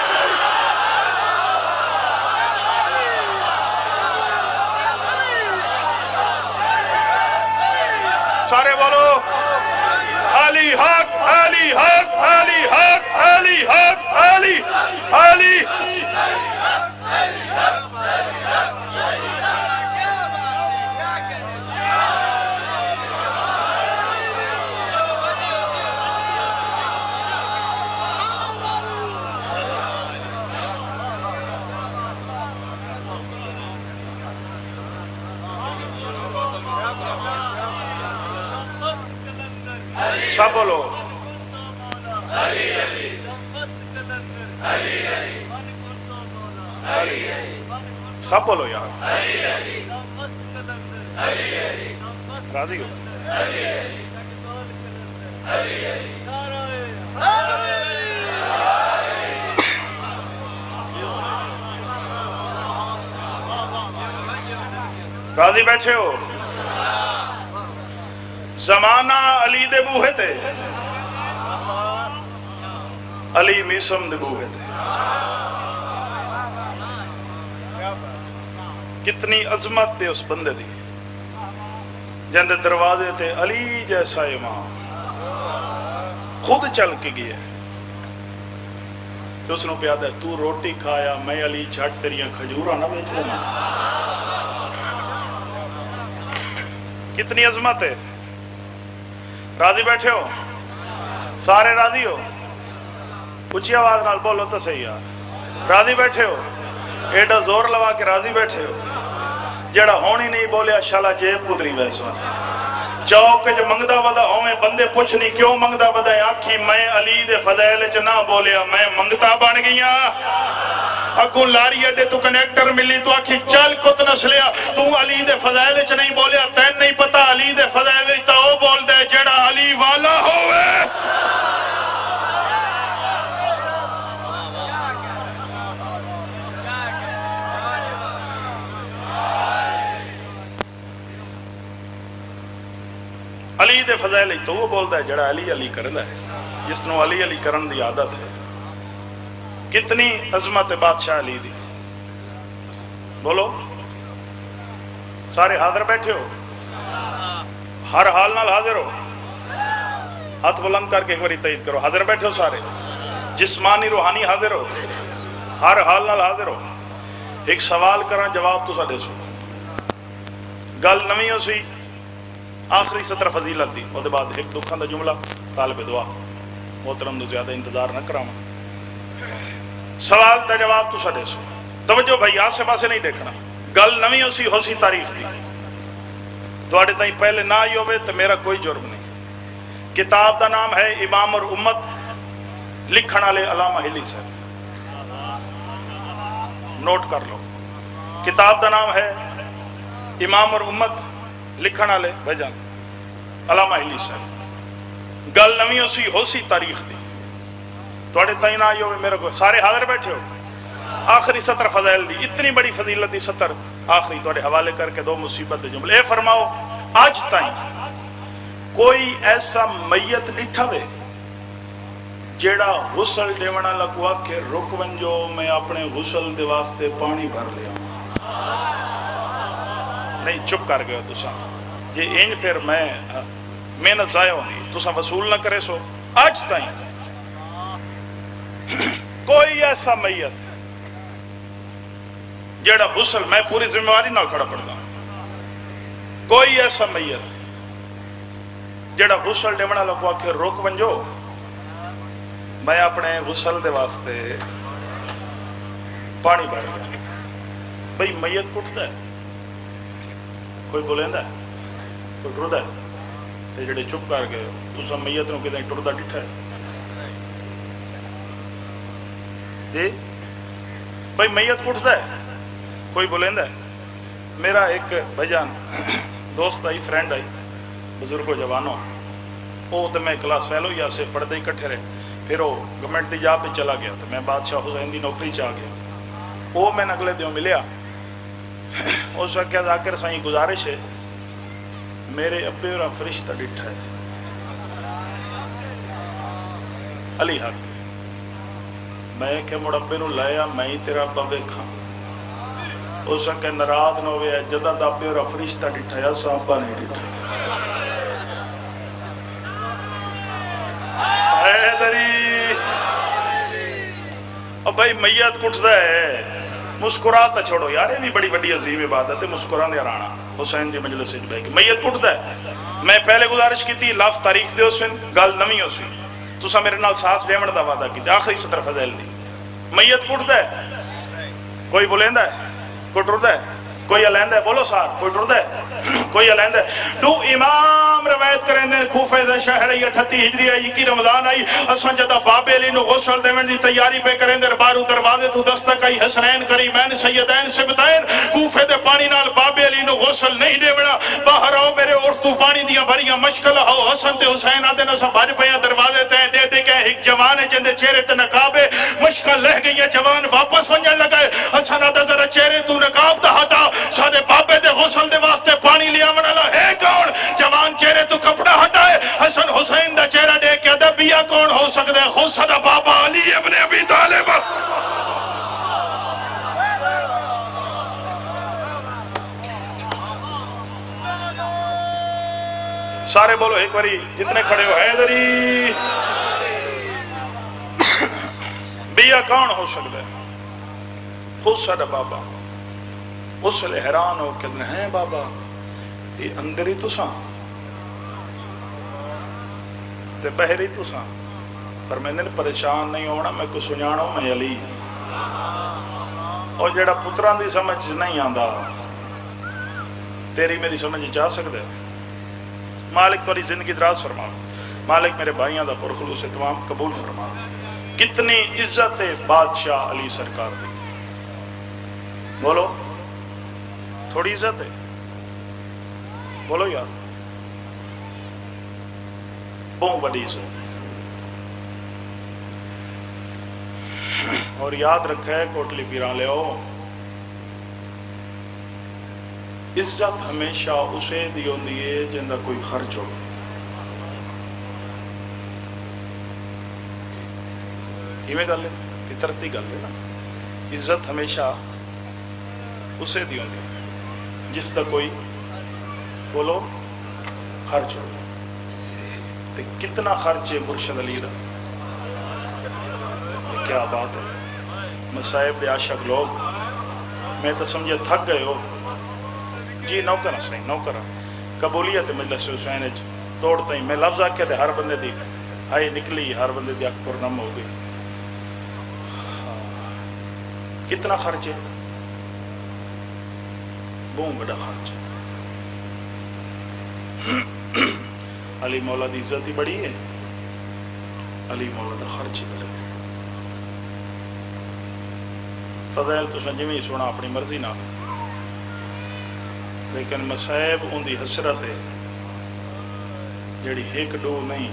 سارے بولو علی حق، علی حق، علی حق، علی حق، علی علی سب بولو سب بولو یار راضی ہو راضی بیٹھے ہو زمانہ علی دے بوہے تے علی میسم دے بوہے تے کتنی عظمت تے اس بندے دی جن دروازے تے علی جیسا امام خود چل کے گیا تو اس نے پیادا ہے تو روٹی کھایا میں علی چھٹ تیریاں کھجورہ نہ بیچ لینا کتنی عظمت ہے راضی بیٹھے ہو سارے راضی ہو اچھی آواز نال بولو تو صحیح یار راضی بیٹھے ہو ایڈا زور لوا کے راضی بیٹھے ہو جڑا ہونی نہیں بولیا شالا جیب قدری ویسا چوک جو منگدہ ودا ہوئے بندے پوچھ نہیں کیوں منگدہ ودا آنکھی میں علی دے فضائل چ نہ بولیا میں منگتا بن گیا اگوں لاری اڈے تو کنیکٹر ملی تو آنکھی چل کت نسلیا تو علی دے فضائل چ نہیں بولیا تین نہیں پتا علی دے فضائل تا وہ بول دے جڑا علی والا ہوئے علی دے فضائل تو وہ بولتا ہے جڑا علی علی کردا ہے جس نو علی علی کرن دی عادت ہے کتنی عظمت بادشاہ علی دی بولو سارے حاضر بیٹھے ہو ہر حال نال حاضر ہو ہاتھ بلند کر کے ایک باری تائید کرو حاضر بیٹھے ہو سارے جسمانی روحانی حاضر ہو ہر حال نال حاضر ہو ایک سوال کرنا جواب تو ساڈے سو گل نویں ہو سی آخری سطر فضیلت دی اور دے بعد ایک دکھاں دا جملہ طالب دعا محترم دو زیادہ انتظار نہ کراما سوال دا جواب تو ساڈے سو توجہ بھائی آسے پاسے نہیں دیکھنا گل نویں ہو سی ہو سی تاریخ دی تواڈے تائیں پہلے نہ ہی ہوئے تو میرا کوئی جرم نہیں کتاب دا نام ہے امام اور امت لکھن والے علامہ ہلی صاحب نوٹ کر لو کتاب دا نام ہے امام اور امت لکھن والے بھجان علامہ ہلی صاحب گل نویں ہو سی ہو سی تاریخ دی تواڈے تائیں نہ ہی ہوئے میرا کوئی سارے حاضر بیٹھے ہو آخری سطر فضائل دی اتنی بڑی فضیلت دی سطر آخری تواڈے حوالے کر کے دو مصیبت دے جملے اے فرماؤ آج تائیں کوئی ایسا میت ڈٹھا وے جیڑا غسل دیونا لگوا کہ رک ونجو میں اپنے غسل دے واسطے پانی بھر لیا نہیں چپ کر گئے ہو تسا جی انج پھر میں محنت ضائع ہوندی تسا وصول نہ کرے سو آج تائیں کوئی ایسا میت جیڑا غسل میں پوری ذمہ نہ کھڑا پڑتا کوئی ایسا میت جیڑا غسل دیونا لگوا کہ روک ونجو میں اپنے غسل دے واسطے پانی بھر گیا بھئی میت کٹتا ہے کوئی بولیندا ہے کوئی ٹردا ہے تے جڑے چپ کر گئے تو سب میت نو کدے ٹردا ڈٹھا ہے جی بھئی میت کٹتا ہے کوئی بولیندا ہے میرا ایک بھجان دوست آئی فرینڈ آئی بزرگ و جوانوں وہ تو میں کلاس فیلو یا سے پڑھتے ہی کٹھے رہے پھر وہ گورنمنٹ دی جاب پہ چلا گیا تو میں بادشاہ حسین دی نوکری چاہ گیا وہ میں اگلے دیوں ملیا اس وقت کیا ذاکر سائیں گزارش ہے میرے ابے اور فرشتہ ڈٹھا ہے علی حق میں کہ مڑ ابے نو لایا میں ہی تیرا ابا ویکھاں اس وقت ناراض نہ ہوئے جدہ دا ابے اور فرشتہ ڈٹھا ہے سا ابا نہیں ڈٹھا حیدری اب بھائی میت کٹھتا ہے مسکراتا چھوڑو یار یہ بھی بڑی بڑی عظیم عبادت ہے مسکرانے رانا حسین دی مجلس سے بھائی میت کٹھتا ہے میں پہلے گزارش کی تھی لاف تاریخ دے اس گل نمی ہو سی تو سا میرے نال ساتھ دیمن دا وعدہ کی آخری سطر فضائل دی میت کٹھتا ہے کوئی بولیندا ہے کوئی ٹردا ہے کوئی علیندا ہے بولو ساتھ کوئی ٹردا ہے کوئی علیندا ہے تو امام روایت کریں دے کوفے دے شہر ای اٹھتی ہجری آئی کی رمضان آئی اساں جدا بابے علی نو غسل دیون دی تیاری پہ کریں دے بارو دروازے تو دستک آئی حسنین کریمین سیدین سبتین کوفے دے پانی نال بابے علی نو غسل نہیں دے بڑا باہر آؤ میرے عرف تو پانی دیا بھریاں مشکل ہو حسن تے حسین آدھے نسا بھاج پیا دروازے تے دے دے کہ ایک جوان ہے جندے چہرے تے نقابے مشکل لہ گئی ہے جوان واپس ونجن لگائے حسن آدھے ذرا چہرے تو نقاب دا ہٹا سادے بابے دے غسل دے واسطے پانی لیا منالا ہے کون جوان چہرے تو کپڑا ہٹائے حسن حسین دا چہرہ دے کے دبیا کون ہو سکتے خود صدا بابا علی ابن ابی طالب سارے بولو ایک باری جتنے کھڑے ہو حیدری بیا کون ہو سکتا ہے خود صدا بابا اس لئے حیران ہو کہ ہیں بابا یہ اندر ہی تو ساں تے بہری تو ساں پر میں نے پریشان نہیں ہونا میں کو سنیانا ہوں میں علی اور جڑا پتران دی سمجھ نہیں آندہ تیری میری سمجھ چاہ سکتے مالک توری زندگی دراز فرما مالک میرے بھائیاں دا پرخلوص اتمام قبول فرما کتنی عزت بادشاہ علی سرکار دی بولو تھوڑی عزت ہے بولو یار بہت بڑی عزت ہے اور یاد رکھا ہے کوٹلی پیران لے ہو عزت ہمیشہ اسے دیوں دیئے جندہ کوئی خرچ ہو یہ میں گل ہے فطرتی گل ہے نا عزت ہمیشہ اسے دیوں دیئے جس دا کوئی بولو خرچ ہو تو کتنا خرچ ہے مرشد علی دا کیا بات ہے مصائب دے عاشق لوگ میں تو سمجھے تھک گئے ہو جی نوکر صحیح نوکر قبولیت مجلس حسین توڑتا ہی میں لفظ آکے دے ہر بندے دی آئی نکلی ہر بندے دی اکبر نم ہو گئی کتنا خرچ ہے بہت بڑا خرچ علی مولا دی عزت ہی بڑی ہے علی مولا دا خرچ ہی بڑی ہے فضائل تو سنجمی سونا اپنی مرضی نہ لیکن مسائب ان دی حسرت ہے جڑی ایک دو نہیں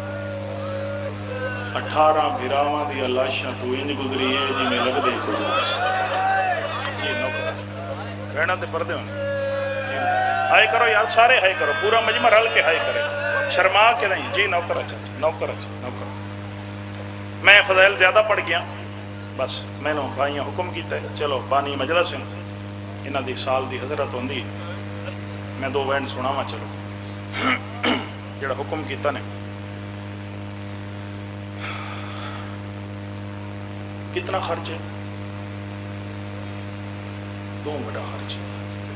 اٹھارہ بھیراواں دی علاشاں تو انج گزری ہے جی میں لگ دے کو جی نوکر رہنا تے پردے ہونے ہائے کرو یار سارے ہائے کرو پورا مجمع رل کے ہائے کرے شرما کے نہیں جی نوکر اچھا نوکر اچھا نوکر میں فضائل زیادہ پڑھ گیا بس میں نے بھائیاں حکم کیتا ہے چلو بانی مجلس ہیں انہ دی سال دی حضرت ہوندی میں دو وین سنا ماں چلو جڑا حکم کیتا نے کتنا خرچ ہے دو بڑا خرچ ہے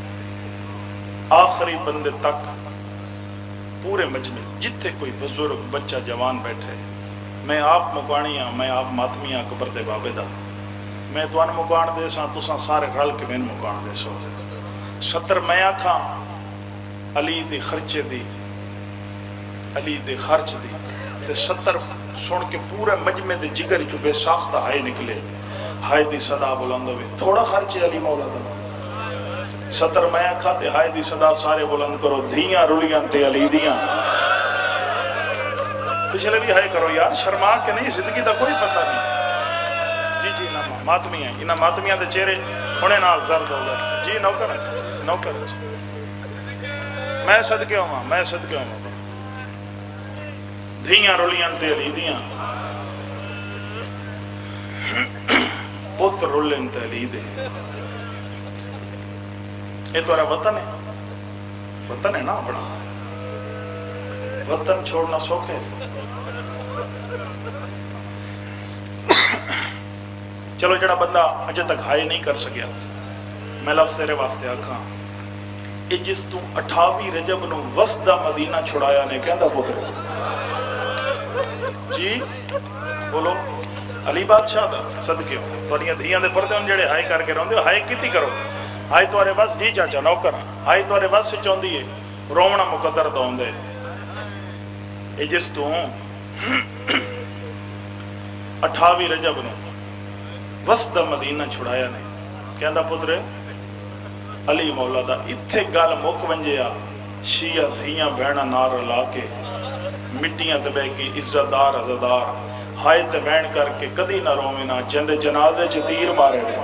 آخری بندے تک پورے مجمع جتھے کوئی بزرگ بچہ جوان بیٹھے میں آپ مکانی ہاں میں آپ ماتمی ہاں قبر دے بابے دا میں تو ان مکان دے ساں تو ساں سارے رل کے میں مکان دے سو ستر میں آکھاں علی دی خرچے دی علی دے خرچ دی تے ستر سن کے پورے مجمع دے جگر جو بے ساختہ ہائے نکلے ہائے دی صدا بلند ہوئے تھوڑا خرچ علی مولا دا ستر میں کھاتے ہائے دی صدا سارے بلند کرو دھیاں رولیاں تے علی دیاں پچھلے بھی ہائے کرو یار شرما کے نہیں زندگی دا کوئی پتہ نہیں جی جی نام ماتمی ہیں انہاں ماتمیاں دے چہرے ہونے نال زرد ہو گئے جی نوکر ہے نوکر ہے میں صدقے ہوں میں صدقے ہوں دھیاں رولیاں تے علی دیاں پتر رولن تے علی دے یہ تو رہا وطن ہے وطن ہے نا بڑا وطن چھوڑنا سوکھ ہے چلو جڑا بندہ اجے تک ہائے نہیں کر سکیا میں لفظ تیرے واسطے آکھاں اے جس تو اٹھاوی رجب نو وسدہ مدینہ چھڑایا نے کہندہ پتر جی بولو علی بادشاہ دا صدقے ہو تو انہیں دھیاں دے پردے ان جڑے ہائے کر کے رہن دے ہائے کتی کرو ہائے تو آرے بس جی چاچا نوکر ہائے تو آرے بس سے چون دیئے رومنا مقدر دا ہوں دے یہ جس تو اٹھاوی رجب نو وسط مدینہ چھڑایا نے کہندا پترے علی مولا دا اتھے گل مک ونجیا شیعہ دھیاں بہنا نار لا کے مٹیاں تے بہ کے عزت دار عزدار ہائے تے بہن کر کے کدی نہ روویں نہ جند جنازے چ تیر مارے نے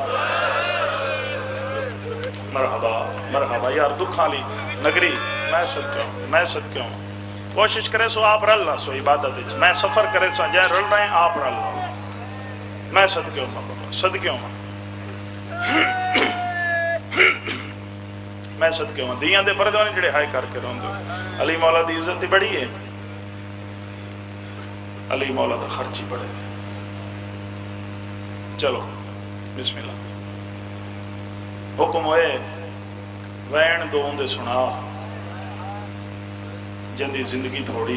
مرحبا مرحبا یار دکھاں لی نگری میں صدقہ ہوں میں صدقہ ہوں کوشش کرے سو آپ رل نہ سو عبادت وچ میں سفر کرے سو جائے رل رہے ہیں آپ رل نہ میں صدقہ ہوں بابا صدقہ ہوں میں صدقہ ہوں دیاں دے پردے جڑے ہائے کر کے روندے علی مولا دی عزت بڑی ہے علی مولا دا خرچی بڑے چلو بسم اللہ حکم ہوئے وین دو دے سنا جندی زندگی تھوڑی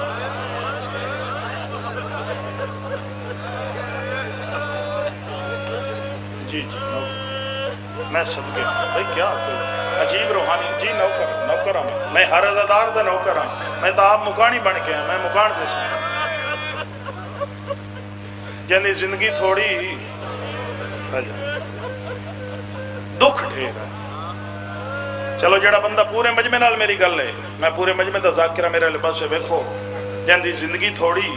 جی جی میں صدقے بھائی کیا عجیب روحانی جی نوکر نوکر ہوں میں ہر عزادار دا نوکر ہوں میں تو آپ مکانی بن کے ہیں میں مکان دے سکتا جندی زندگی تھوڑی دکھ ڈھیر ہے چلو جڑا بندہ پورے مجمع نال میری گل ہے میں پورے مجمع دا ذاکرہ میرے لباس سے ویکھو جندی زندگی تھوڑی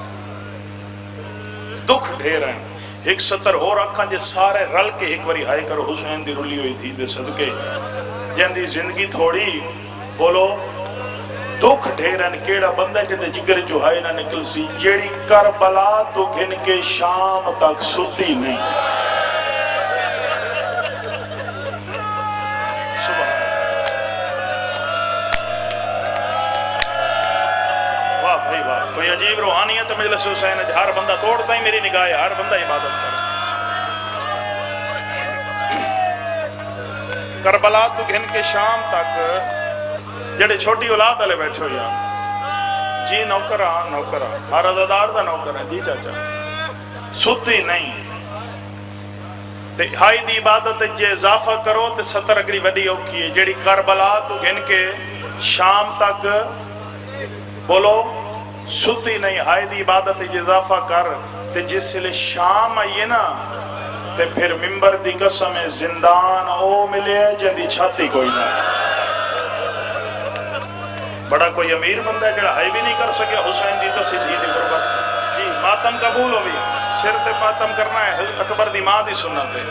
دکھ ڈھیر ہے ایک ستر ہو رکھاں جے سارے رل کے ایک واری ہائے کرو حسین دی رلی ہوئی تھی دے صدقے جندی زندگی تھوڑی بولو دکھ ڈھیرن کیڑا بندہ جڑے جگر جو ہائے نہ نکل سی جیڑی کربلا تو گھن کے شام تک ستی نہیں کوئی عجیب روحانیت مجلس حسین ہر بندہ توڑتا ہی میری نگاہ ہے ہر بندہ عبادت کر کربلا تو گھن کے شام تک جڑے چھوٹی اولاد والے بیٹھے ہو یا جی نوکرہ نوکرہ ہر عزادار دا نوکرہ جی چاچا ستی نہیں تے ہائی دی عبادت جے اضافہ کرو تے ستر اگری وڈی اوکی ہے جڑی کربلا تو گھن کے شام تک بولو ستی نہیں ہائے دی عبادت جے اضافہ کر تے جس لئے شام آئیے نا تے پھر ممبر دی قسم زندان او ملے جندی چھاتی کوئی نہ بڑا کوئی امیر بندہ ہے جڑا ہائی بھی نہیں کر سکے حسین دی تصدیح دی غربت جی ماتم قبول ہو بھی سر تے ماتم کرنا ہے اکبر دی ماں دی سنت ہے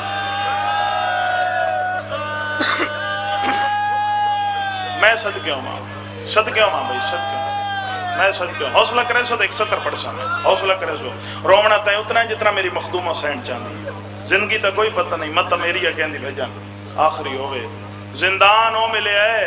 میں صدقے ہوں ماں صدقے ہوں ماں بھائی صدقے ہوں میں صدقے ہوں حوصلہ کرے سو تو ایک ستر پڑسا میں حوصلہ کرے سو رومنا تے اتنا ہے جتنا میری مخدومہ سینڈ چاندی زندگی تا کوئی پتہ نہیں مت میری ہے کہندی بھیجان آخری ہوئے زندان ہو ملے آئے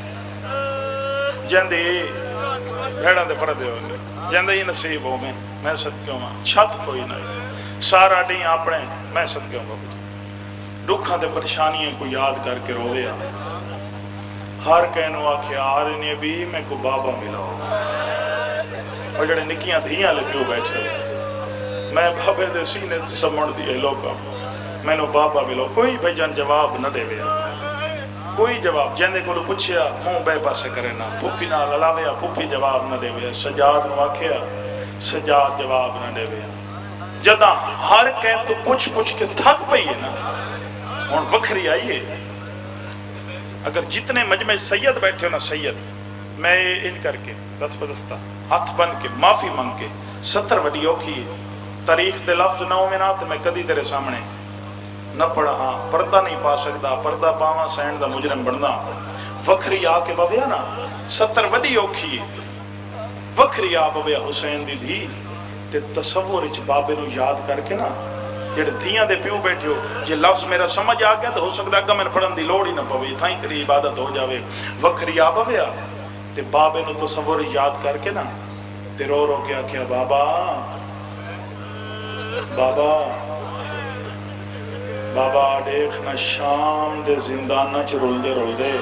جندی بھیڑا دے پڑھ دے ہوئے جندی ہی نصیب ہو میں میں صدقے ہوں چھت کوئی نہیں سارا ڈی اپنے میں صدقے ہوں بابا جی رکھاں دے پریشانیاں کو یاد کر کے روے آ ہر کہنو آکھے آرنے بھی میں کو بابا ملا ہو اور جڑے نکیاں دھیاں لکھیو بیٹھے میں بابے دے سینے سے سمڑ دیئے لوگا میں نو بابا ملا کوئی بھجن جواب نہ دے ویا کوئی جواب جندے کو پوچھیا موں بے پاسے کرے نا پھوپی نہ للاویا پھوپی جواب نہ دے ویا سجاد نو آکھیا سجاد جواب نہ دے ویا جدہ ہر کہن تو پوچھ پوچھ کے تھک پئی ہے نا اور وکھری آئیے اگر جتنے مجمع سید بیٹھے ہو نا سید میں ان کر کے دست بدستہ ہاتھ بن کے معافی مانگ کے ستر وڈیوں کی تاریخ دے لفظ نہ ہومنات میں کدی تیرے سامنے نہ پڑھا ہاں پردہ نہیں پا سکتا پردہ پاواں سینڈ دا مجرم بننا وکھری آ کے بابیا نا ستر وڈی اوکھی وکھری آ بابیا حسین دی دی تے تصور اچ بابے نو یاد کر کے نا جڑے دھیاں دے پیو بیٹھے ہو یہ لفظ میرا سمجھ آ گیا تو ہو سکتا ہے کہ میں پڑھن دی لوڑ ہی نہ پوے تھا ہی تیری عبادت ہو جاوے وکھری آ بابیا تے بابے نو تصور یاد کر کے نا تے رو رو کے آکھیا بابا بابا بابا دیکھنا شام دے زندانہ چ رول دے رول دے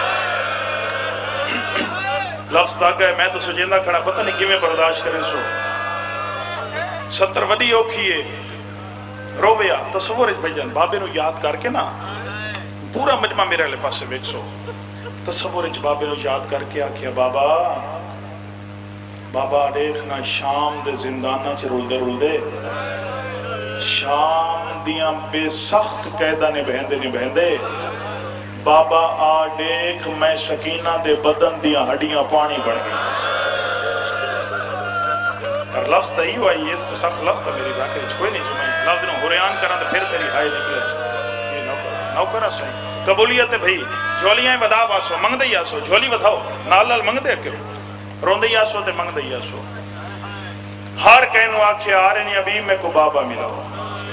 لفظ دا گئے میں تو سجیندہ کھڑا پتہ نہیں کیویں برداشت کرے سو ستر وڈی اوکھی ہے رویا تصور بھجن بابے نو یاد کر کے نا پورا مجمع میرے لے پاسے ویک سو تصور بابے نو یاد کر کے آکھیا بابا بابا دیکھنا شام دے زندانہ چ رلدے رلدے شام دیاں بے سخت قیدہ نے بہندے نے بہندے بابا آ دیکھ میں سکینہ دے بدن دیاں ہڈیاں پانی بڑھ گئی. اور لفظ تا ہی ہوا یہ اس تو سخت لفظ تا میری ذاکر چھوئے نہیں جو میں لفظ نو حریان کرا تو پھر تیری ہائے نکلے. یہ نوکر نوکر اسیں قبولیت بھئی جھولیاں بدا باسو منگ دئی آسو جھولی بدھاؤ نال نال منگ دے کیوں رون دئی آسو تے منگ دئی آسو. ہر کہنو آکھے آ رہے نہیں ابھی میں کو بابا ملا ہو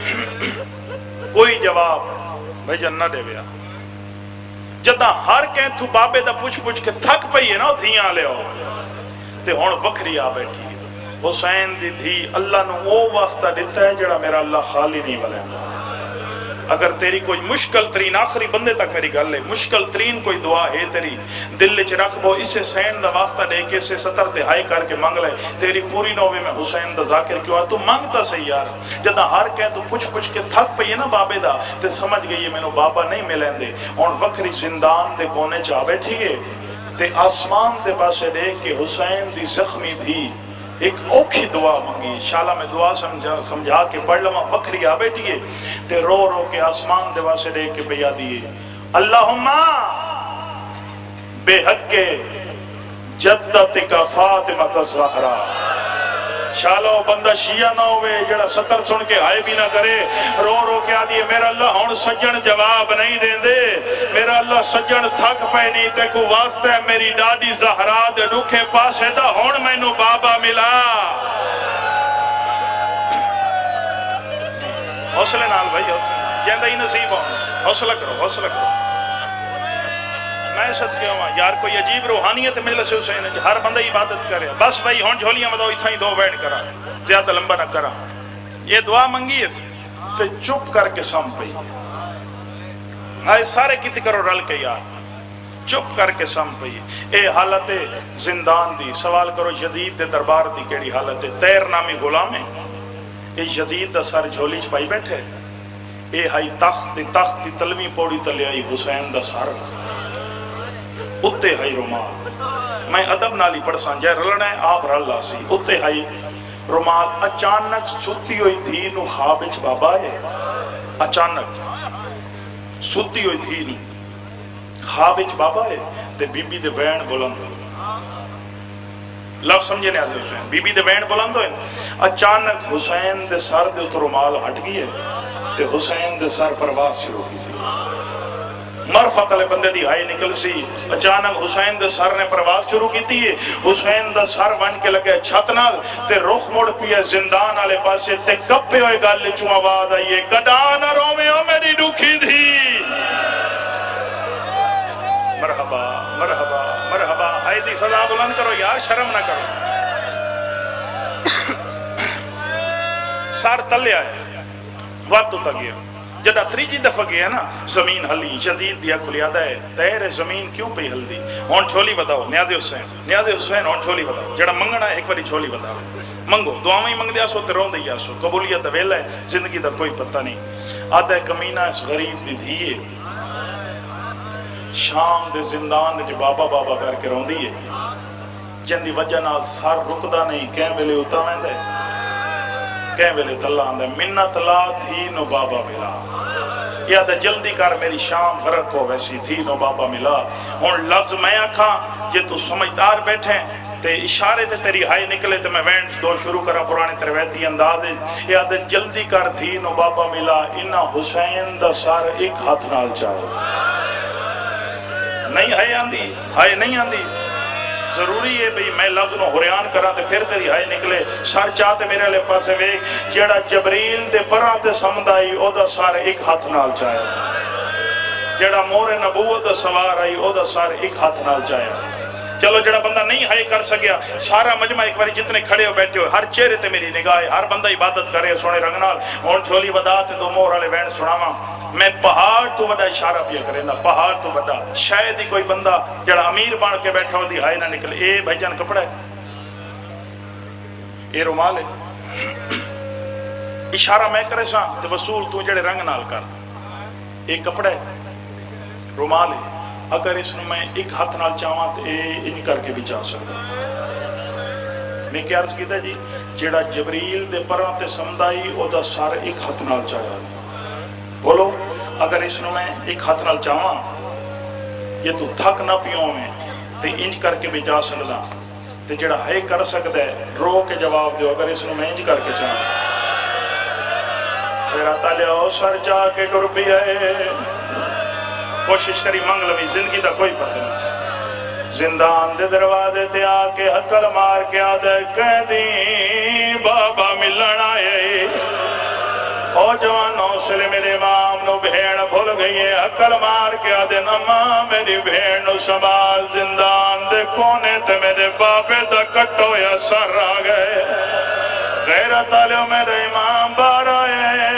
کوئی جواب بھئی جنہ دے بیا جدہ ہر کہن تو بابے دا پوچھ پوچھ کے تھک پئی ہے نا دھیاں لے ہو تے ہون وکھری آ بیٹھی حسین دی دھی اللہ نو وہ واسطہ دیتا ہے جڑا میرا اللہ خالی نہیں بلیندا. اگر تیری کوئی مشکل ترین آخری بندے تک میری گل ہے مشکل ترین کوئی دعا ہے تیری دل چ رکھ بو اسے حسین دا واسطہ دے کے اسے ستر تہائی کر کے منگ لے تیری پوری نہ ہوئے میں حسین دا ذاکر کیوں تو مانگتا صحیح یار. جدہ ہر کہے تو پوچھ پوچھ کے تھک پئی ہے نا بابے دا تے سمجھ گئی ہے مینوں بابا نہیں ملیں دے اور وکری زندان دے کونے چا بیٹھی گئے تے آسمان دے پاسے دیکھ کے حسین دی زخمی دھی ایک اوکھی دعا منگی. شالا میں دعا سمجھا, سمجھا کے پڑھ لما وکری آ بیٹھیے تے رو رو کے آسمان دے واسے دے کے بیا دیئے اللہم بے حق کے جدت کا فاطمہ الزہرا. شالو بندہ شیعہ نہ ہوئے جڑا ستر سن کے آئے بھی نہ کرے رو رو کے آدھی میرا اللہ ہون سجن جواب نہیں دیں دے میرا اللہ سجن تھک پہ نہیں تے کو واسطہ ہے میری ڈاڈی زہرا دے رکھے پاسے دا ہون میں نو بابا ملا. حوصلے نال بھائی حوصلے جیندہ ہی نصیب ہو حوصلہ کرو حوصلہ کرو. میں صدقے ہوں یار کوئی عجیب روحانیت مجلس حسین ہے ہر بندہ عبادت کرے بس بھائی ہون جھولیاں بتاؤ اتھا ہی دو بیٹھ کرا زیادہ لمبا نہ کرا. یہ دعا منگی ہے تے چپ کر کے سم پئی آئے سارے کتی کرو رل کے یار چپ کر کے سم پئی. اے حالت زندان دی سوال کرو یزید دے دربار دی کیڑی حالت ہے تیر نامی غلام ہے اے یزید دا سر جھولی چ پائی بیٹھے اے ہائی تخت تخت دی تلوی پوڑی تلے آئی حسین دا سر اتے ہائی رومال میں ادب نالی پڑھ سان جائے رلنا ہے آپ رل لاسی اتے ہائی رومال اچانک ستی ہوئی تھی نو خوابچ بابا ہے اچانک ستی ہوئی تھی نو خوابچ بابا ہے دے بی بی دے وین بلند ہوئی لفظ سمجھے نہیں آتے حسین بی بی دے وین بلند ہوئی اچانک حسین دے سر دے اتر رومال ہٹ گئی ہے تے حسین دے سر پرواز شروع کی تھی مرفت علی بندے دی ہائی نکل سی اچانک حسین دے سر نے پرواز شروع کی تھی حسین دا سر بن کے لگے چھت نال تے رخ مڑ پیا زندان آلے پاسے تے کپے ہوئے گل چوں آواز آئیے گڈانا رومیو میری دکھی تھی مرحبا مرحبا مرحبا ہائی دی صدا بلند کرو یار شرم نہ کرو. سار تلے آئے وقت تا گیا جدہ تریجی دفعہ گیا نا زمین ہلی یزید دیا کلیادہ ہے تیرے زمین کیوں پہ ہل دی ہون چھولی بتاؤ نیاز حسین نیاز حسین ہون چھولی بتاؤ جڑا منگنا ہے ایک باری چھولی بتاؤ منگو دعاویں منگ دیا سو تے رون دیا سو قبولیت ویلا ہے زندگی دا کوئی پتہ نہیں. آدھا کمینہ اس غریب دی دھیے شام دے زندان دے بابا بابا کر کے رون دیئے جن دی وجہ نال سار رکدہ نہیں کہیں ویلے اتا میں دے کہیں ویلے تلا آندے منت لا تھی نو بابا ملا یاد جلدی کر میری شام غرق کو ویسی تھی نو بابا ملا. ہون لفظ میں آکھاں جے تو سمجھدار بیٹھیں تے اشارے تے تیری ہائی نکلے تے میں وینٹ دو شروع کرا پرانے ترویتی انداز یاد جلدی کر تھی نو بابا ملا انہا حسین دا سار ایک ہاتھ نال چاہے نہیں ہائے آندی ہائے نہیں آندی ضروری ہے بھئی میں لفظ نو حریان کرا تے پھر تیری ہائے نکلے سر چاہتے میرے لے پاسے ویک جیڑا جبریل دے پران تے سمدائی او دا سار ایک ہاتھ نال چاہے جیڑا مور نبوت دا سوار آئی او دا سار ایک ہاتھ نال چاہے. چلو جڑا بندہ نہیں ہائے کر سکیا سارا مجمع ایک باری جتنے کھڑے ہو بیٹھے ہو ہر چہرے تے میری نگاہ ہے ہر بندہ عبادت کرے سونے رنگ نال ہون چھولی ودا تے دو مور والے وین سناواں میں پہاڑ تو بڑا اشارہ پیا کرے نا پہاڑ تو بڑا شاید ہی کوئی بندہ جڑا امیر بان کے بیٹھا ہو دی ہائے نہ نکلے اے بھائی جان کپڑا ہے اے رومال ہے اشارہ میں کرے ساں تے وصول تو جڑے رنگ نال کر اے کپڑا ہے رومال ہے اگر اس میں ایک ہاتھ نال چاہواں تو اے ان کر کے بھی چاہ سکتا میں کیا عرض کیتا جی جیڑا جبریل دے پراں تے سمدائی او دا سر ایک ہاتھ نال چاہیا بولو اگر اس نو میں ایک ہاتھ نال چاہواں یہ تو تھک نہ پیوں میں تے انج کر کے بھی جا سکدا تے جڑا ہے کر سکدا ہے رو کے جواب دیو اگر اس نو میں انج کر کے چاہواں تیرا تالیو سر چاہ کے ٹر پیا ہے کوشش کری منگ لوی زندگی دا کوئی پتہ نہیں زندان دے دروازے تے آکے حکل مار کے آدھے قیدی بابا ملن آئے او جوانوں سلے میرے امام نو بھیڑ بھول گئی ہے حکل مار کے آدھے نما میری بھیڑ نو سنبھال زندان دے کونے تے میرے بابے دا کٹو یا سر آ گئے غیرت آلیو میرے امام بار آئے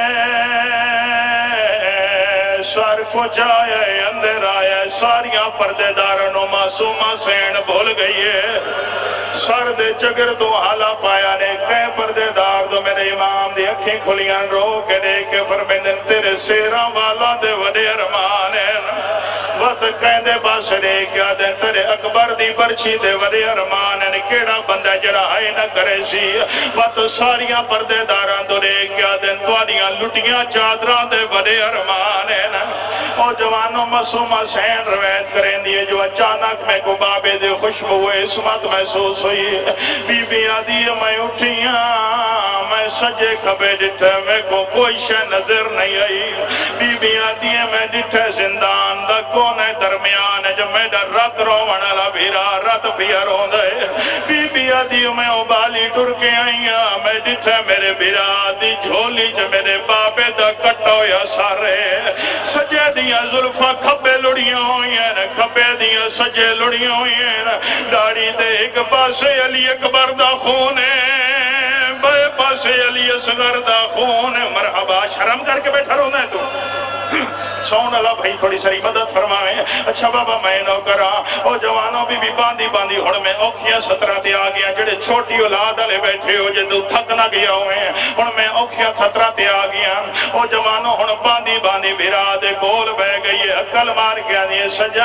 سر کو جائے اندر آئے ساریاں پردے دارنوں معصومہ سین بھول گئی ہے سر دے چگر دو حالا پایا نے کئے پردے دار دو میرے امام دی اکھیں کھلیاں رو کے دے کے فرمیندن تیرے سیران والا دے وڈے ارمان ہیں وقت کہیں دے باس دے کیا دے تیرے اکبر دی برچی دے وڈے ارمان ہیں کیڑا بندہ جڑا ہے نہ کرے سی وقت ساریاں پردے داران دو دے کیا دے تواریاں لٹیاں چادران دے وڈے ارمان ہیں اور جوانوں مسومہ سین روایت کریں دیئے جو اچانک میں کو بابے دے خوشبو ہوئے اسمت محسوس ہوئی بی بی آدھی میں اٹھیاں میں سجے کبے ڈٹھے میں کو کوئی شے نظر نہیں آئی بی بی آدھی میں ڈٹھے زندان دا کونے درمیان ہے جب میں در رات روان علا بھیرا رات بھیا رون دے بی بی آدھی میں ابالی ڈر کے آئیاں میں ڈٹھے میرے بھیرا آدھی جھولی جو میرے بابے دا کٹو یا سارے سجے دیاں ظلفہ کھپے لڑیاں ہوئی ہیں کھپے دیاں سجے لڑیاں ہوئی ہیں داڑی دے ایک پاسے علی اکبر دا خون ہے بے پاسے علی اصغر دا خون ہے مرحبا شرم کر کے بیٹھا رونا ہے تو سون اللہ بھائی تھوڑی سری مدد فرمائیں اچھا بابا میں نو کرا او جوانوں بھی بھی باندی باندی ہڑ میں اوکھیاں سترہ تے آگیا جڑے چھوٹی اولاد علی بیٹھے ہو جدو تھک نہ گیا ہوئے ہڑ میں اوکھیاں سترہ تے آگیا او جوانوں ہڑ باندی باندی بھیرا دے گول بہ گئی ہے عقل مار گیا دیئے سجاد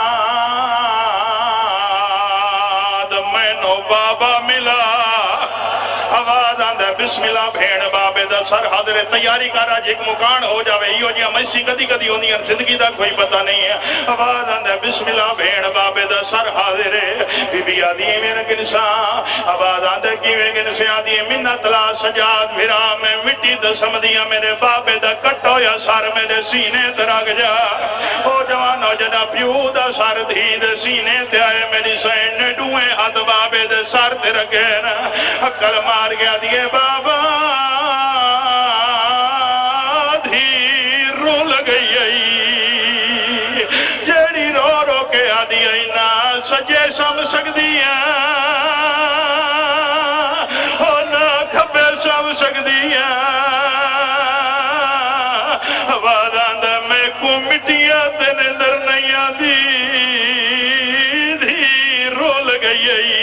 میں نو بابا ملا آواز آندہ بسم اللہ بھیڑ بابے دا سر حاضر تیاری کا راج ایک مکان ہو جاوے ہی ہو جیا میسی کدی کدی ہونی ہے زندگی دا کوئی پتہ نہیں ہے آواز آندہ بسم اللہ بھیڑ بابے دا سر حاضر بی بی آدھی میرے گنسان آواز آندہ کیوے گنسے آدھی منت لا سجاد بھیرا میں مٹی دا سمدیاں میرے بابے دا کٹو یا سر میرے سینے تراغ جا او جوانو جدا پیو دا سر دھی دے سینے تے آئے میری سین نے ڈوئے ہاتھ بابے دے سر تے رکھے نا عقل مار گیا دیئے بابا دھی رو لگئی آئی جیڑی رو رو کے آدھی آئی نا سجے سم سک دیا اور نہ کھپے سم سک دیا واداند میں کو مٹیاں تینے در نہیں آدھی دھی رو لگئی آئی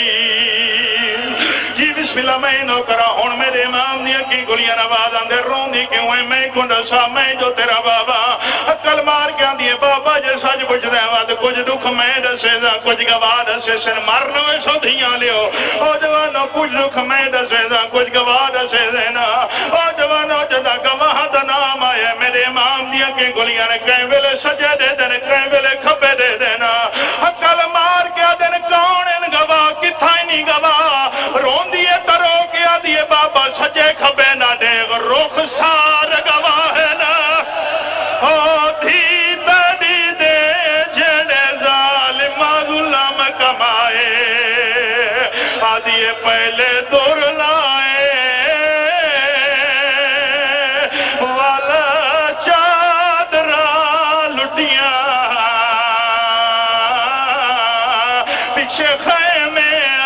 بسم اللہ میں نو کرا ہون میرے امام دیا کی گلیاں نواز آندے رون دی کیوں ہے میں کنڈا سا میں جو تیرا بابا عقل مار کیا دیئے بابا جے سج بچ دے واد کچھ دکھ میں دسے دا کچھ گواہ دسے سن مرنو ایسو دھیاں لیو او جوانو کچھ دکھ میں دسے دا کچھ گواہ دسے دینا او جوانو جدا گواہ دا نام آئے میرے امام دیا کی گلیاں نے کہیں ویلے سجے دے دینے کہیں ویلے کھپے دے دینا عقل مار کیا دینے کون ان گواہ کتھائی نہیں گواہ رون دیئے ترو کیا دیئے بابا سجے کھبے نہ دے رخ سار گواہ ہے نا او دھی تڑی دے جڑے ظالم غلام کمائے آدھیے پہلے دور لائے والا چادرہ لٹیاں پیچھے خیمے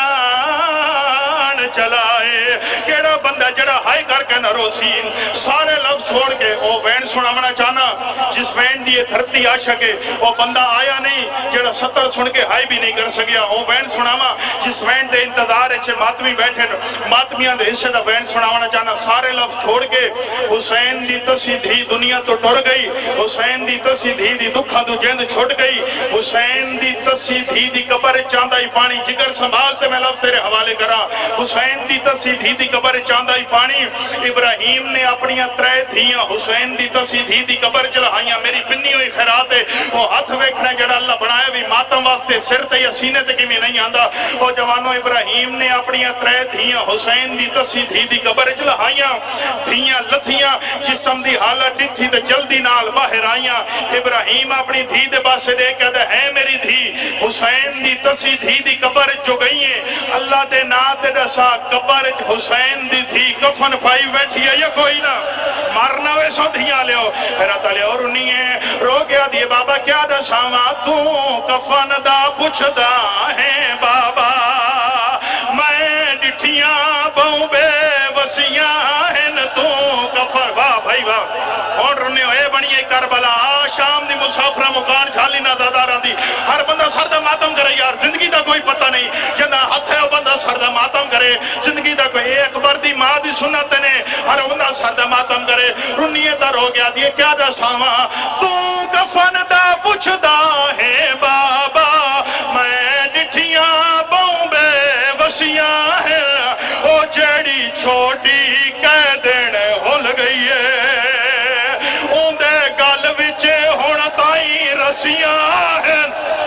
چلائے کیڑا بندہ جڑا ہائی کر کے نروسی سارے لفظ چھوڑ کے او وین سنا منا چاہنا جس وین دی دھرتی آ سکے وہ بندہ آیا نہیں جڑا ستر سن کے ہائی بھی نہیں کر سکیا وہ وین سناوا جس وین دے انتظار اچھے ماتمی بیٹھے ماتمیاں دے حصے دا وین سناوانا چاہنا سارے لفظ چھوڑ کے حسین دی تسی دھی دنیا تو ٹر گئی حسین دی تسی دھی دی دکھا دو جیند چھوٹ گئی حسین دی تسی دھی دی قبر چاندہ ہی پانی جگر سنبھالتے میں لفظ تیرے حوالے کرا حسین دی تسی دھی دی قبر چاندہ ہی پانی ابراہیم نے اپنی ترے دھیاں حسین دی تسی دھی دی قبر چلہائیاں میری پنی ہوئی خیرات ہے وہ ہاتھ ویکھنے جڑا اللہ بنایا بھی ماتم واسطے سر تے یا سینے تے کی میں نہیں آندہ وہ جوانوں ابراہیم نے اپنی ترے دھیاں حسین دی تسی دھی دی قبر چلہائیاں دھیاں لتھیاں جسم دی حالت ڈتھی تے جلدی نال باہر آئیاں ابراہیم اپنی دھی دے باسے دے کہتا ہے میری دھی حسین دی تسی دھی دی قبر جو گئی ہیں اللہ دے نات رسا قبر حسین دی دھی کفن پائی بیٹھی ہے یا کوئی نہ مارنا وے سو دھیاں لے ہو حیرت لے اور انہی ہے رو گیا دیئے بابا کیا دساما تو کفن دا پوچھ دا ہے بابا میں ڈٹھیاں بہوں بے وسیاں ہیں تو کفن واہ بھائی واہ اور رنے ہوئے بنی کربلا شام دی مسافرہ مکان جھالی نہ دادارہ دی ہر بندہ سردہ ماتم کرے یار زندگی دا کوئی پتہ نہیں جنہ ہاتھ ہے وہ بندہ سردہ ماتم کرے زندگی دا کوئی ایک بار دی ماں دی سنت نے ہر بندہ سردہ ماتم کرے رنیے در ہو گیا دیئے کیا دا ساما تو کفن دا پوچھ دا ہے بابا میں ڈٹھیاں بہوں بے وسیاں ہیں او جیڑی چھوٹی کہہ دینے ہل گئی ہے اون دے گل وچے ہونا تائیں رسیاں ہیں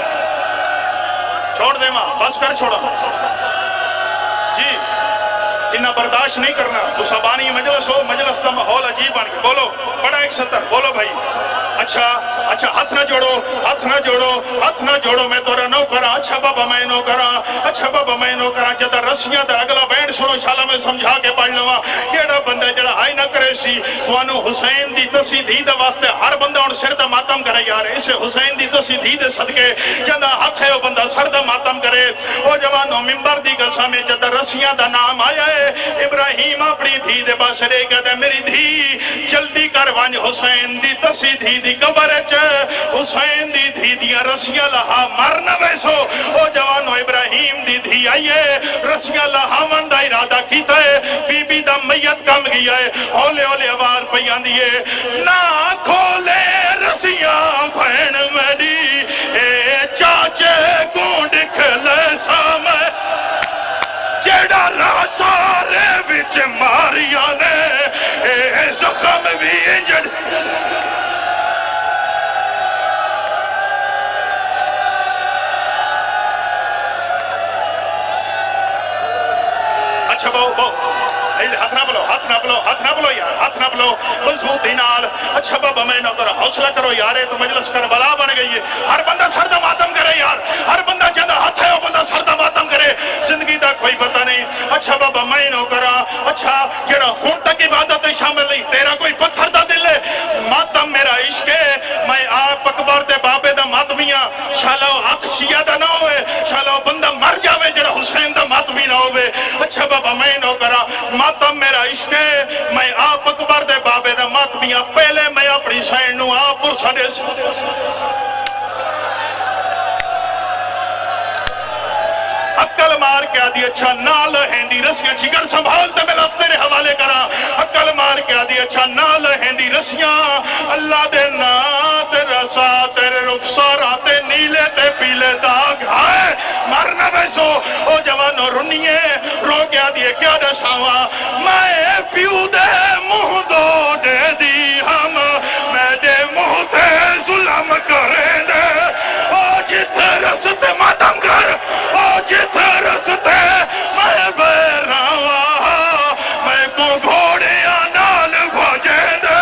چھوڑ دے ماں بس کر چھوڑا جی انہا برداشت نہیں کرنا تو سبانی مجلس ہو مجلس کا ماحول عجیب بن کے بولو بڑا ایک ستر بولو بھائی اچھا اچھا ہاتھ نہ جوڑو ہاتھ نہ جوڑو ہاتھ نہ جوڑو میں تورا نو کرا اچھا بابا میں نو کرا اچھا بابا میں نو کرا جدہ رسمیاں دا اگلا بینڈ سنو شالا میں سمجھا کے پڑھ لوا کیڑا بندہ جڑا ہائی نہ کرے سی توانو حسین دی تسی دھی دا واسطے ہر بندہ ان سر دا ماتم کرے یار اسے حسین دی تسی دھی دے صدقے جدہ ہاتھ ہے وہ بندہ سر دا ماتم کرے او جوانو ممبر دی گسا میں جدہ رسیاں دا نام آیا ہے ابراہیم اپنی دھی دے باسرے کہتے میری دھی جلدی کر وانج حسین دی تسی دھی دی قبر چ حسین دی دھی دیا رسیاں لہا مرنا ویسو او جوانو ابراہیم دی دھی آئیے رسیاں لہا من دا ارادہ کیتا ہے بی بی دا میت کم گیا ہے اولے اولے آوار پیان دیئے نا کھولے رسیاں بھین میری اے چاچے گونڈ کھلے سامے جیڑا راسارے وچ ماریا نے اے زخم بھی انجڑ اچھا باؤ باؤ ہاتھ نہ بلو ہاتھ نہ بلو ہاتھ نہ بلو یار ہاتھ نہ بلو مضبوطی نال اچھا بابا میں نہ کرو حوصلہ کرو یار تو مجلس کر بلا بن گئی ہے ہر بندہ سردہ ماتم کرے یار ہر بندہ جندہ ہاتھ ہے وہ بندہ سردہ ماتم کرے زندگی دا کوئی پتہ نہیں اچھا بابا میں نہ کرا اچھا جڑا ہون تک عبادت شامل نہیں تیرا کوئی پتھر دا دل ہے ماتم میرا عشق ہے میں آپ اکبر دے بابے دا ماتمیاں شالو حق شیعہ دا نہ ہوئے شالو بندہ مر جاوے جڑا حسین دا ماتمی نہ ہوئے اچھا بابا میں نہ کرا ماتم میرا عشق ہے میں آپ اکبر دے بابے دا ماتمیاں پہلے میں اپنی سین نو آپ پر سڑے عقل مار کے آدھی اچھا نال ہیندی رسیاں جگر سنبھالتے میں لفظ تیرے حوالے کرا عقل مار کے آدھی اچھا نال ہیندی رسیاں اللہ دے نات رسا تیرے رخسار آتے نیلے تے پیلے داغ آئے مرنا بیسو او جوانو رنیے رو کے آدھی کیا دساوا میں پیو دے مہ دو دے دی ہم میں دے مہ تے ظلم کریں دے او جتے رستے ماتم کر او جتے رستے میں بیراوا میں کو گھوڑے آنال بھجیں دے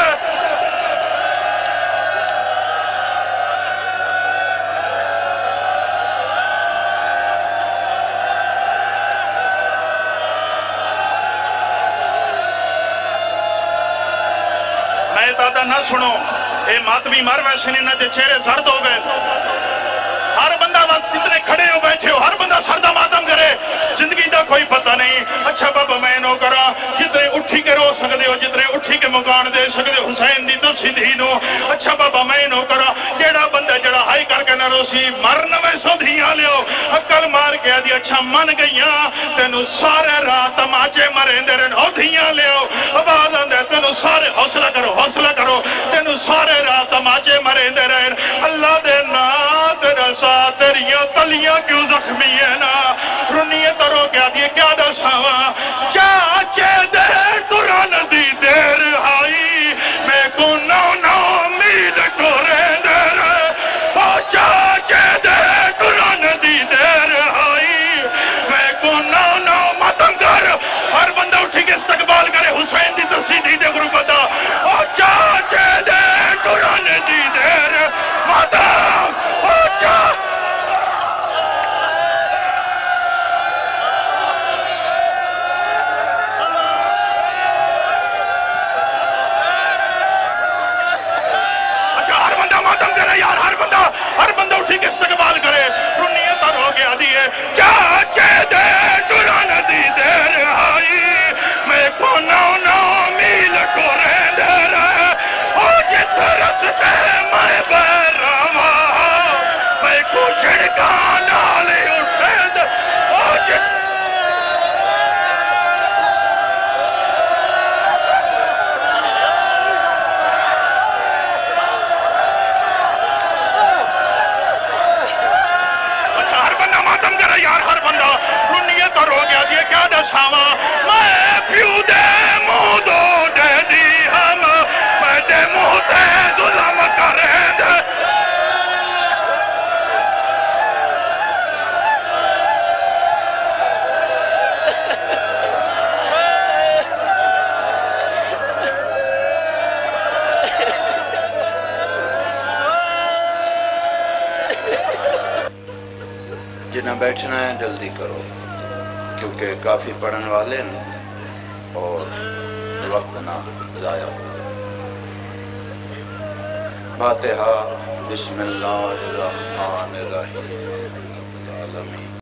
میں دادا نہ سنو اے ماتمی مر ویسے نہیں نہ چہرے زرد ہو گئے ہر بندہ بس جتنے کھڑے ہو بیٹھے ہو ہر بندہ سردہ ماتم کرے زندگی دا کوئی پتہ نہیں اچھا بابا میں نو کرا جتنے اٹھی کے رو سکتے ہو جتنے اٹھی کے مکان دے سکتے حسین دی دسی دھی نو اچھا بابا میں نو کرا جیڑا بندہ جڑا ہائی کر کے نہ روسی مرن میں سو دھیاں لیو اکل مار کے دی اچھا من گئیاں تینو سارے رات تماچے مریں دے رہن او دھیاں لیو آواز آندے تینو سارے حوصلہ کرو حوصلہ کرو تینو سارے رات تماچے مریں دے رہن اللہ دے نا تیرا سا تیریاں تلیاں کیوں زخمی ہے نا رنیے ترو کیا دیئے کیا دا ساوا چاچے دے قرآن دی دیر آئی میں کو نو نو امید کو رہن دے رہے او چاچے دے قرآن دی دیر آئی میں کو نو نو ماتم کر ہر بندہ اٹھی کے استقبال کرے حسین دی ترسیدی دے غربتہ او چاچے دے قرآن دی دیر ماتم او چاچے یار ہر بندہ ہر بندہ اٹھی کے استقبال کرے رنیت ہو گیا دیئے چاچے دے قرآن دی دیر آئی میں کو نو نو میل کو رہن دے رہے او جت رستے میں بیرما میں کو چھڑکان آلے اٹھے دے او جت یار ہر بندہ رنیت اور ہو گیا دیئے کیا دشاوا میں پیو دے مو دو دے دی ہم میں دے مو دے ظلم کریں دے جنہیں بیٹھنا ہے جلدی کرو کیونکہ کافی پڑھن والے ہیں اور وقت نہ ضائع ہو فاتحہ بسم اللہ الرحمن الرحیم